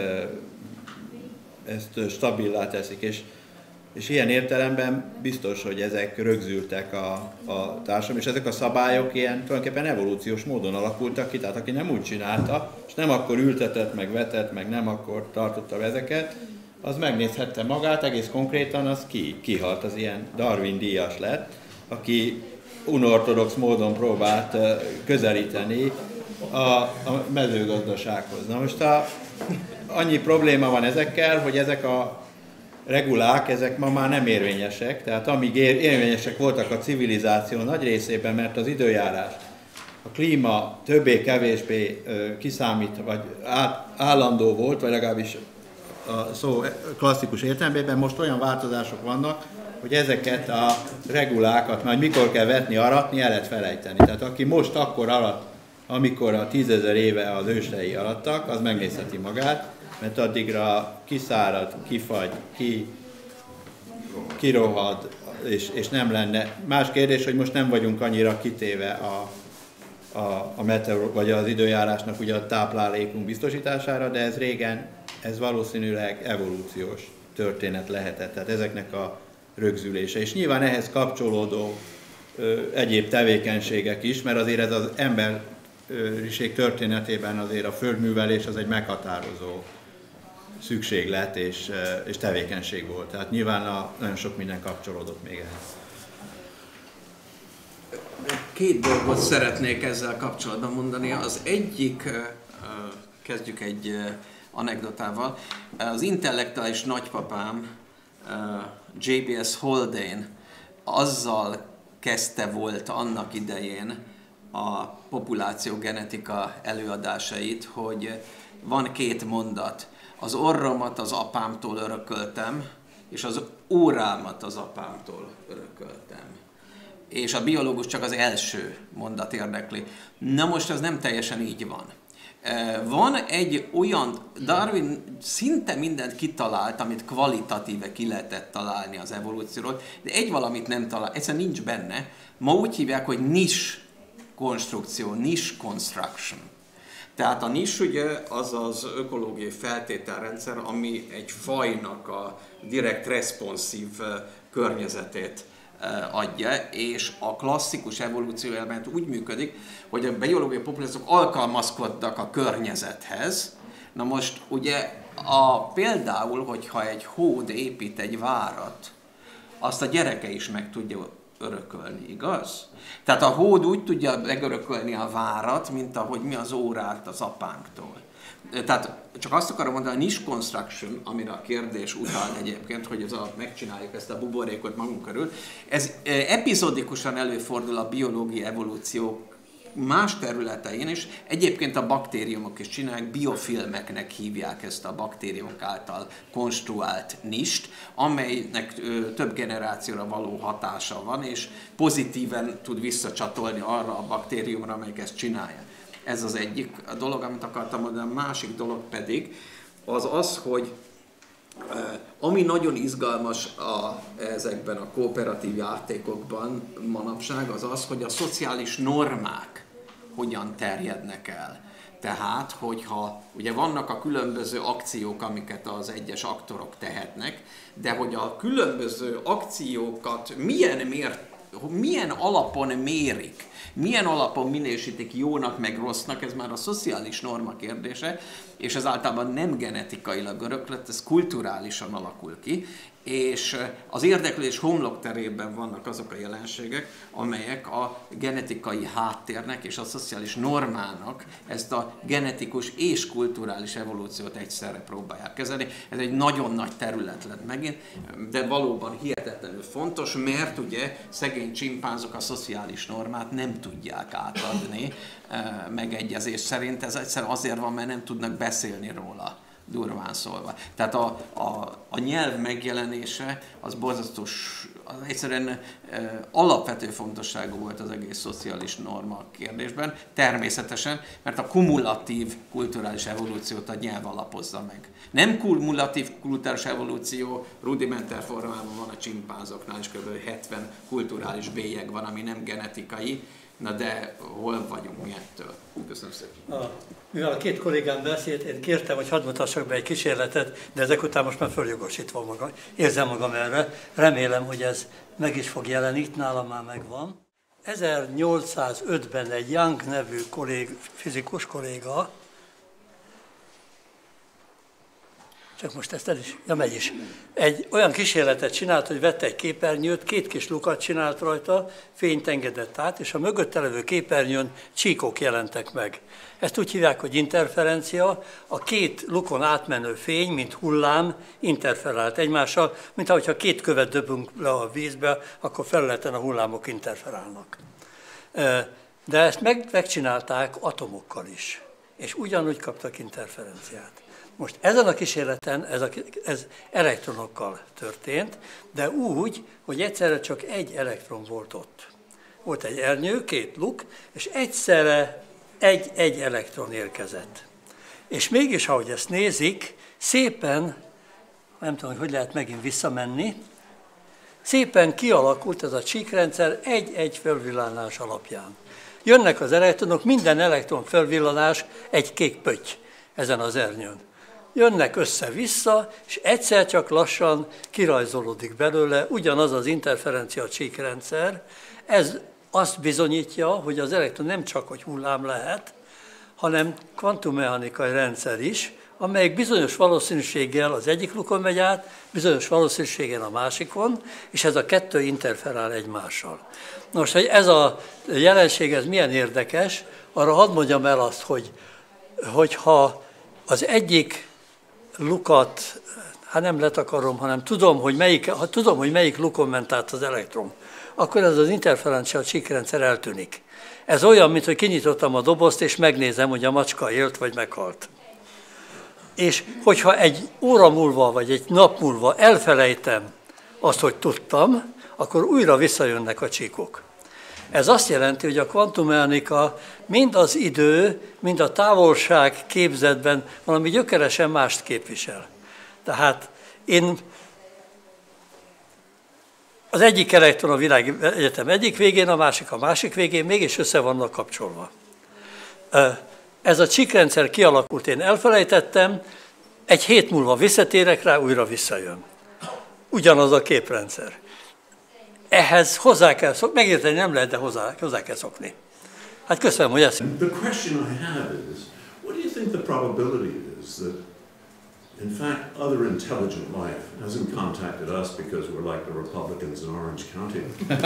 ezt stabilá teszik. És, és ilyen értelemben biztos, hogy ezek rögzültek a, a társadalom, és ezek a szabályok ilyen tulajdonképpen evolúciós módon alakultak ki, tehát aki nem úgy csinálta, és nem akkor ültetett, meg vetett, meg nem akkor tartotta ezeket, az megnézhette magát, egész konkrétan az ki, kihalt, az ilyen Darwin-díjas lett, aki unortodox módon próbált közelíteni a, a mezőgazdasághoz. Na most a, annyi probléma van ezekkel, hogy ezek a regulák, ezek ma már nem érvényesek, tehát amíg érvényesek voltak a civilizáció nagy részében, mert az időjárás, a klíma többé-kevésbé kiszámít, vagy állandó volt, vagy legalábbis a szó klasszikus értelmében, most olyan változások vannak, hogy ezeket a regulákat majd mikor kell vetni, aratni, el lehet felejteni. Tehát aki most akkor arat, amikor a tízezer éve az ősei arattak, az megnézheti magát, mert addigra kiszárad, kifagy, ki, kirohad, és, és nem lenne. Más kérdés, hogy most nem vagyunk annyira kitéve a, a, a meteor, vagy az időjárásnak ugye a táplálékunk biztosítására, de ez régen, ez valószínűleg evolúciós történet lehetett, tehát ezeknek a rögzülése. És nyilván ehhez kapcsolódó ö, egyéb tevékenységek is, mert azért ez az emberiség történetében azért a földművelés az egy meghatározó szükséglet és, és tevékenység volt. Tehát nyilván a, nagyon sok minden kapcsolódott még ehhez. Két dolgot szeretnék ezzel kapcsolatban mondani. Az egyik, kezdjük egy anekdotával. Az intellektuális nagypapám, J B S Haldane, azzal kezdte volt annak idején a populációgenetika előadásait, hogy van két mondat. Az orromat az apámtól örököltem, és az órámat az apámtól örököltem. És a biológus csak az első mondat érdekli. Na most ez nem teljesen így van. Van egy olyan, Darwin szinte mindent kitalált, amit kvalitatíve ki lehetett találni az evolúcióról, de egy valamit nem talál, egyszerűen nincs benne. Ma úgy hívják, hogy niche konstrukció, niche construction. Tehát a niche ugye az az ökológiai feltételrendszer, ami egy fajnak a direkt responsív környezetét adja, és a klasszikus evolúció element úgy működik, hogy a biológiai populációk alkalmazkodnak a környezethez. Na most ugye a, például, hogyha egy hód épít egy várat, azt a gyereke is meg tudja örökölni, igaz? Tehát a hód úgy tudja megörökölni a várat, mint ahogy mi az órát az apánktól. Tehát csak azt akarom mondani, a niche construction, amire a kérdés utal egyébként, hogy ez a, megcsináljuk ezt a buborékot magunk körül, ez epizodikusan előfordul a biológiai evolúció más területein is. Egyébként a baktériumok is csinálják, biofilmeknek hívják ezt a baktériumok által konstruált nist, amelynek ö, több generációra való hatása van, és pozitíven tud visszacsatolni arra a baktériumra, amelyik ezt csinálja. Ez az egyik dolog, amit akartam mondani. A másik dolog pedig az az, hogy ami nagyon izgalmas a, ezekben a kooperatív játékokban manapság, az az, hogy a szociális normák hogyan terjednek el. Tehát, hogyha ugye vannak a különböző akciók, amiket az egyes aktorok tehetnek, de hogy a különböző akciókat milyen, mér, milyen alapon mérik, milyen alapon minősítik jónak meg rossznak, ez már a szociális norma kérdése, és ez általában nem genetikailag öröklött, ez kulturálisan alakul ki, és az érdeklődés homlokterében vannak azok a jelenségek, amelyek a genetikai háttérnek és a szociális normának ezt a genetikus és kulturális evolúciót egyszerre próbálják kezelni. Ez egy nagyon nagy terület lett megint, de valóban hihetetlenül fontos, mert ugye szegény csimpánzok a szociális normát nem tudják átadni megegyezés szerint. Ez egyszerűen azért van, mert nem tudnak beszélni róla, durván szólva. Tehát a, a, a nyelv megjelenése az borzasztos, az egyszerűen e, alapvető fontosságú volt az egész szociális norma kérdésben, természetesen, mert a kumulatív kulturális evolúciót a nyelv alapozza meg. Nem kumulatív kulturális evolúció, rudimentár formában van a csimpánzoknál, és kb. hetven kulturális bélyeg van, ami nem genetikai. Na de hol vagyunk mi ettől? Köszönöm szépen. A, mivel a két kollégám beszélt, én kértem, hogy hadd mutassak be egy kísérletet, de ezek után most már följogosítva magam, érzem magam erre. Remélem, hogy ez meg is fog jelenni, itt nálam már megvan. ezernyolcszázötben egy Young nevű kollég, fizikus kolléga, csak most ezt el is, ja megy is. Egy olyan kísérletet csinált, hogy vette egy képernyőt, két kis lukat csinált rajta, fényt engedett át, és a mögötte levő képernyőn csíkok jelentek meg. Ezt úgy hívják, hogy interferencia, a két lukon átmenő fény, mint hullám, interferált egymással, mint ahogyha két követ dobunk le a vízbe, akkor felületen a hullámok interferálnak. De ezt meg, megcsinálták atomokkal is, és ugyanúgy kaptak interferenciát. Most ezen a kísérleten ez, a, ez elektronokkal történt, de úgy, hogy egyszerre csak egy elektron volt ott. Volt egy ernyő, két luk, és egyszerre egy-egy elektron érkezett. És mégis, ahogy ezt nézik, szépen, nem tudom, hogy hogy lehet megint visszamenni, szépen kialakult ez a csíkrendszer egy-egy fölvillanás alapján. Jönnek az elektronok, minden elektron fölvillanás egy kék pötty ezen az ernyőn. Jönnek össze-vissza, és egyszer csak lassan kirajzolódik belőle ugyanaz az interferencia csíkrendszer. Ez azt bizonyítja, hogy az elektron nem csak hogy hullám lehet, hanem kvantummechanikai rendszer is, amelyik bizonyos valószínűséggel az egyik lukon megy át, bizonyos valószínűséggel a másikon, és ez a kettő interferál egymással. Most, hogy ez a jelenség, ez milyen érdekes, arra hadd mondjam el azt, hogy hogyha az egyik lukat, hát nem letakarom, hanem tudom, hogy melyik, ha tudom, hogy melyik lukon ment át az elektron, akkor ez az interferencia csíkrendszer eltűnik. Ez olyan, mint hogy kinyitottam a dobozt, és megnézem, hogy a macska élt vagy meghalt. És hogyha egy óra múlva, vagy egy nap múlva elfelejtem azt, hogy tudtam, akkor újra visszajönnek a csíkok. Ez azt jelenti, hogy a kvantummechanika mind az idő, mind a távolság képzetben valami gyökeresen mást képvisel. Tehát én az egyik elektron a világegyetem egyik végén, a másik a másik végén, mégis össze vannak kapcsolva. Ez a csíkrendszer kialakult, én elfelejtettem, egy hét múlva visszatérek rá, újra visszajön. Ugyanaz a képrendszer. Ehhez hozzá kell szokni, megérteni nem lehet, de hozzá, hozzá kell szokni. Hát köszönöm, hogy ezt... The question I have is, what do you think the probability is that, in fact, other intelligent life hasn't contacted us because we're like the Republicans in Orange County?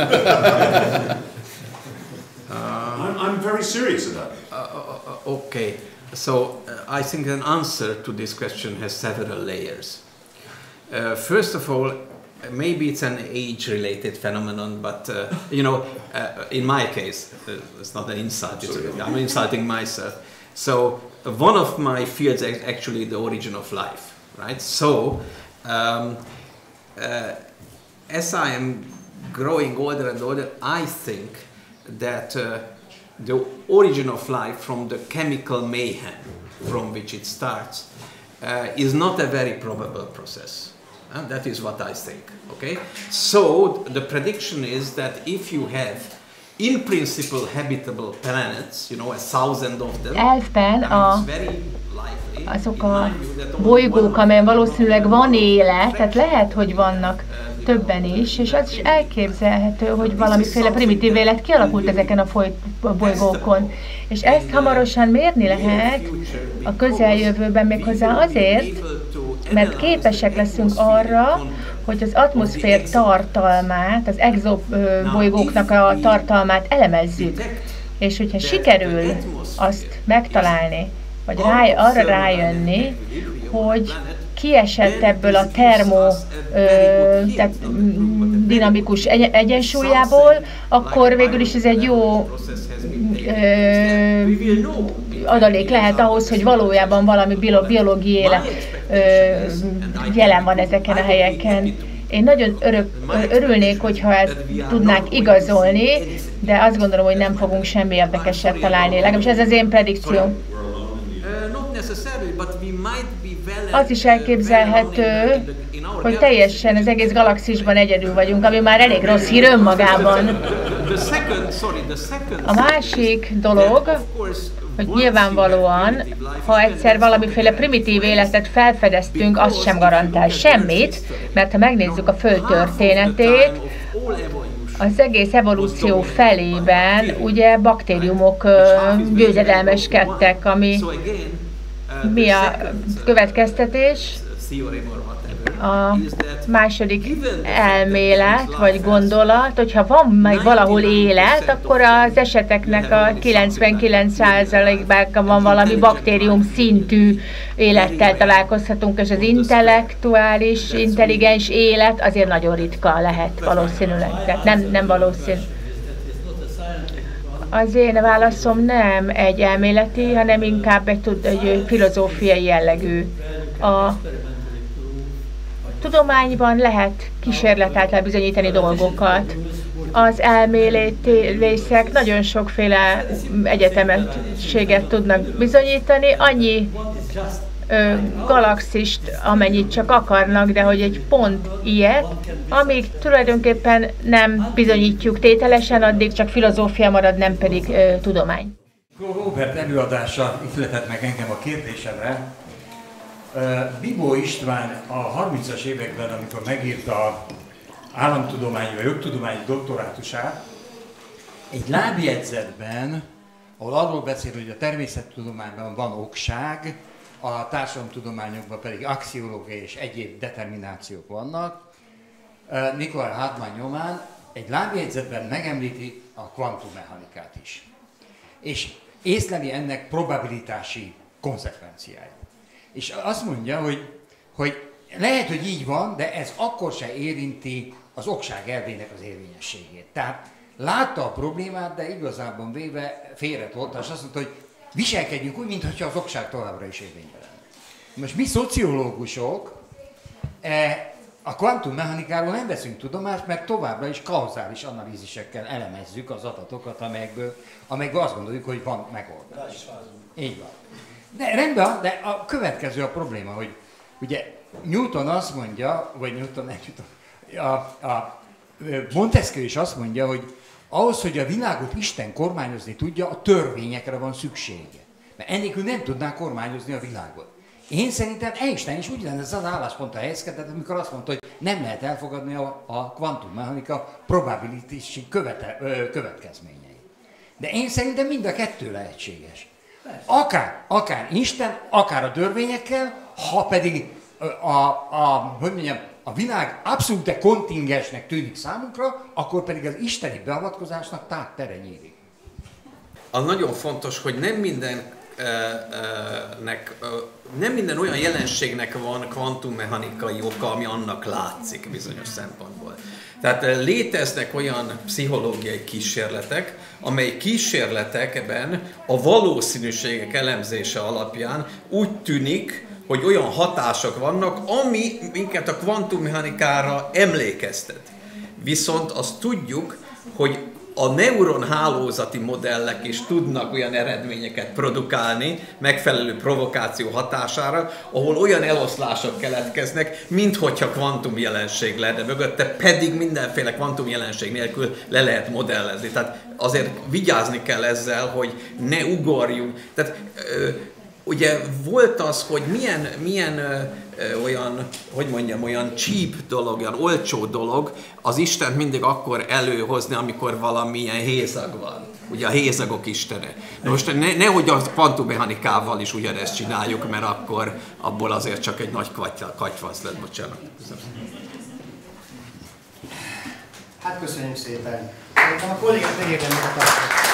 uh, I'm, I'm very serious about it. Uh, uh, okay, so uh, I think an answer to this question has several layers. Uh, first of all, maybe it's an age-related phenomenon, but uh, you know, uh, in my case, uh, it's not an insult. It's, I'm insulting myself. So uh, one of my fields is actually the origin of life, right? So um, uh, as I am growing older and older, I think that uh, the origin of life from the chemical mayhem from which it starts uh, is not a very probable process. And that is what I think, okay? So the prediction is that if you have, in principle, habitable planets, you know, a thousand of them, elfben a, it's very likely, azok a bolygók, amelyen valószínűleg van élet, tehát lehet, hogy vannak többen is, és az is elképzelhető, hogy valamiféle primitív élet kialakult ezeken a bolygókon. És ezt hamarosan mérni lehet a közeljövőben méghozzá azért, mert képesek leszünk arra, hogy az atmoszfér tartalmát, az exobolygóknak a tartalmát elemezzük. És hogyha sikerül azt megtalálni, vagy rá, arra rájönni, hogy kiesett ebből a termo ö, tehát, dinamikus egyensúlyából, akkor végül is ez egy jó ö, adalék lehet ahhoz, hogy valójában valami biológiai élet ö, jelen van ezeken a helyeken. Én nagyon örök, örülnék, hogyha ezt tudnánk igazolni, de azt gondolom, hogy nem fogunk semmi érdekeset találni. Legalábbis ez az én predikcióm. Az is elképzelhető, hogy teljesen az egész galaxisban egyedül vagyunk, ami már elég rossz hír önmagában. A másik dolog, hogy nyilvánvalóan, ha egyszer valamiféle primitív életet felfedeztünk, az sem garantál semmit, mert ha megnézzük a Föld történetét, az egész evolúció felében ugye baktériumok győzedelmeskedtek, ami mi a következtetés? A második elmélet, vagy gondolat, hogyha van meg valahol élet, akkor az eseteknek a kilencvenkilenc százalékban van valami baktérium szintű élettel találkozhatunk, és az intellektuális, intelligens élet azért nagyon ritka lehet valószínűleg, tehát nem, nem valószínű. Az én válaszom nem egy elméleti, hanem inkább egy, egy filozófiai jellegű. A tudományban lehet kísérlet által bizonyítani dolgokat. Az elméletészek nagyon sokféle egyetemességet tudnak bizonyítani, annyi ö, galaxist, amennyit csak akarnak, de hogy egy pont ilyet, amíg tulajdonképpen nem bizonyítjuk tételesen, addig csak filozófia marad, nem pedig ö, tudomány. Robert előadása ihletett meg engem a kérdésemre. Bibó István a harmincas években, amikor megírta államtudományi vagy jogtudományi doktorátusát, egy lábjegyzetben, ahol arról beszél, hogy a természettudományban van okság, a társadalomtudományokban pedig axiológia és egyéb determinációk vannak, Nikolaj Hartmann nyomán egy lábjegyzetben megemlíti a kvantummechanikát is. És észleli ennek probabilitási konzekvenciáját. És azt mondja, hogy, hogy lehet, hogy így van, de ez akkor se érinti az okság elvének az érvényességét. Tehát látta a problémát, de igazából véve félretolta, és azt mondta, hogy viselkedjünk úgy, mintha az okság továbbra is érvényben lenne. Most mi szociológusok a kvantummechanikáról nem veszünk tudomást, mert továbbra is kauzális analízisekkel elemezzük az adatokat, amelyekből, amelyekből azt gondoljuk, hogy van megoldás. Így van. De rendben, de a következő a probléma, hogy ugye Newton azt mondja, vagy Newton, nem Newton, a, a Montesquieu is azt mondja, hogy ahhoz, hogy a világot Isten kormányozni tudja, a törvényekre van szüksége. Mert ennélkül nem tudná kormányozni a világot. Én szerintem Einstein is úgy lenne ez az álláspontra helyezkedett, amikor azt mondta, hogy nem lehet elfogadni a, a kvantummechanika probabilitási követe, ö, következményeit. De én szerintem mind a kettő lehetséges. Akár, akár Isten, akár a törvényekkel, ha pedig a, a, hogy mondjam, a világ abszolút kontingensnek tűnik számunkra, akkor pedig az isteni beavatkozásnak tágtere nyílik. Az nagyon fontos, hogy nem minden nek, nem minden olyan jelenségnek van kvantummechanikai oka, ami annak látszik bizonyos szempontból. Tehát léteznek olyan pszichológiai kísérletek, amely kísérletekben a valószínűségek elemzése alapján úgy tűnik, hogy olyan hatások vannak, ami minket a kvantummechanikára emlékeztet. Viszont azt tudjuk, hogy a neuronhálózati modellek is tudnak olyan eredményeket produkálni megfelelő provokáció hatására, ahol olyan eloszlások keletkeznek, minthogyha kvantumjelenség lenne mögötte, pedig mindenféle kvantumjelenség nélkül le lehet modellezni. Tehát azért vigyázni kell ezzel, hogy ne ugorjunk. Tehát, ö, ugye volt az, hogy milyen, milyen ö, ö, olyan, hogy mondjam, olyan cheap dolog, olyan olcsó dolog az Istent mindig akkor előhozni, amikor valamilyen hézag van. Ugye a hézagok istene. Na most ne, nehogy a kvantummechanikával is ugyanezt csináljuk, mert akkor abból azért csak egy nagy katyvasz lett, bocsánat. Hát köszönjük szépen. A kollégák megérdemlik a tapsot.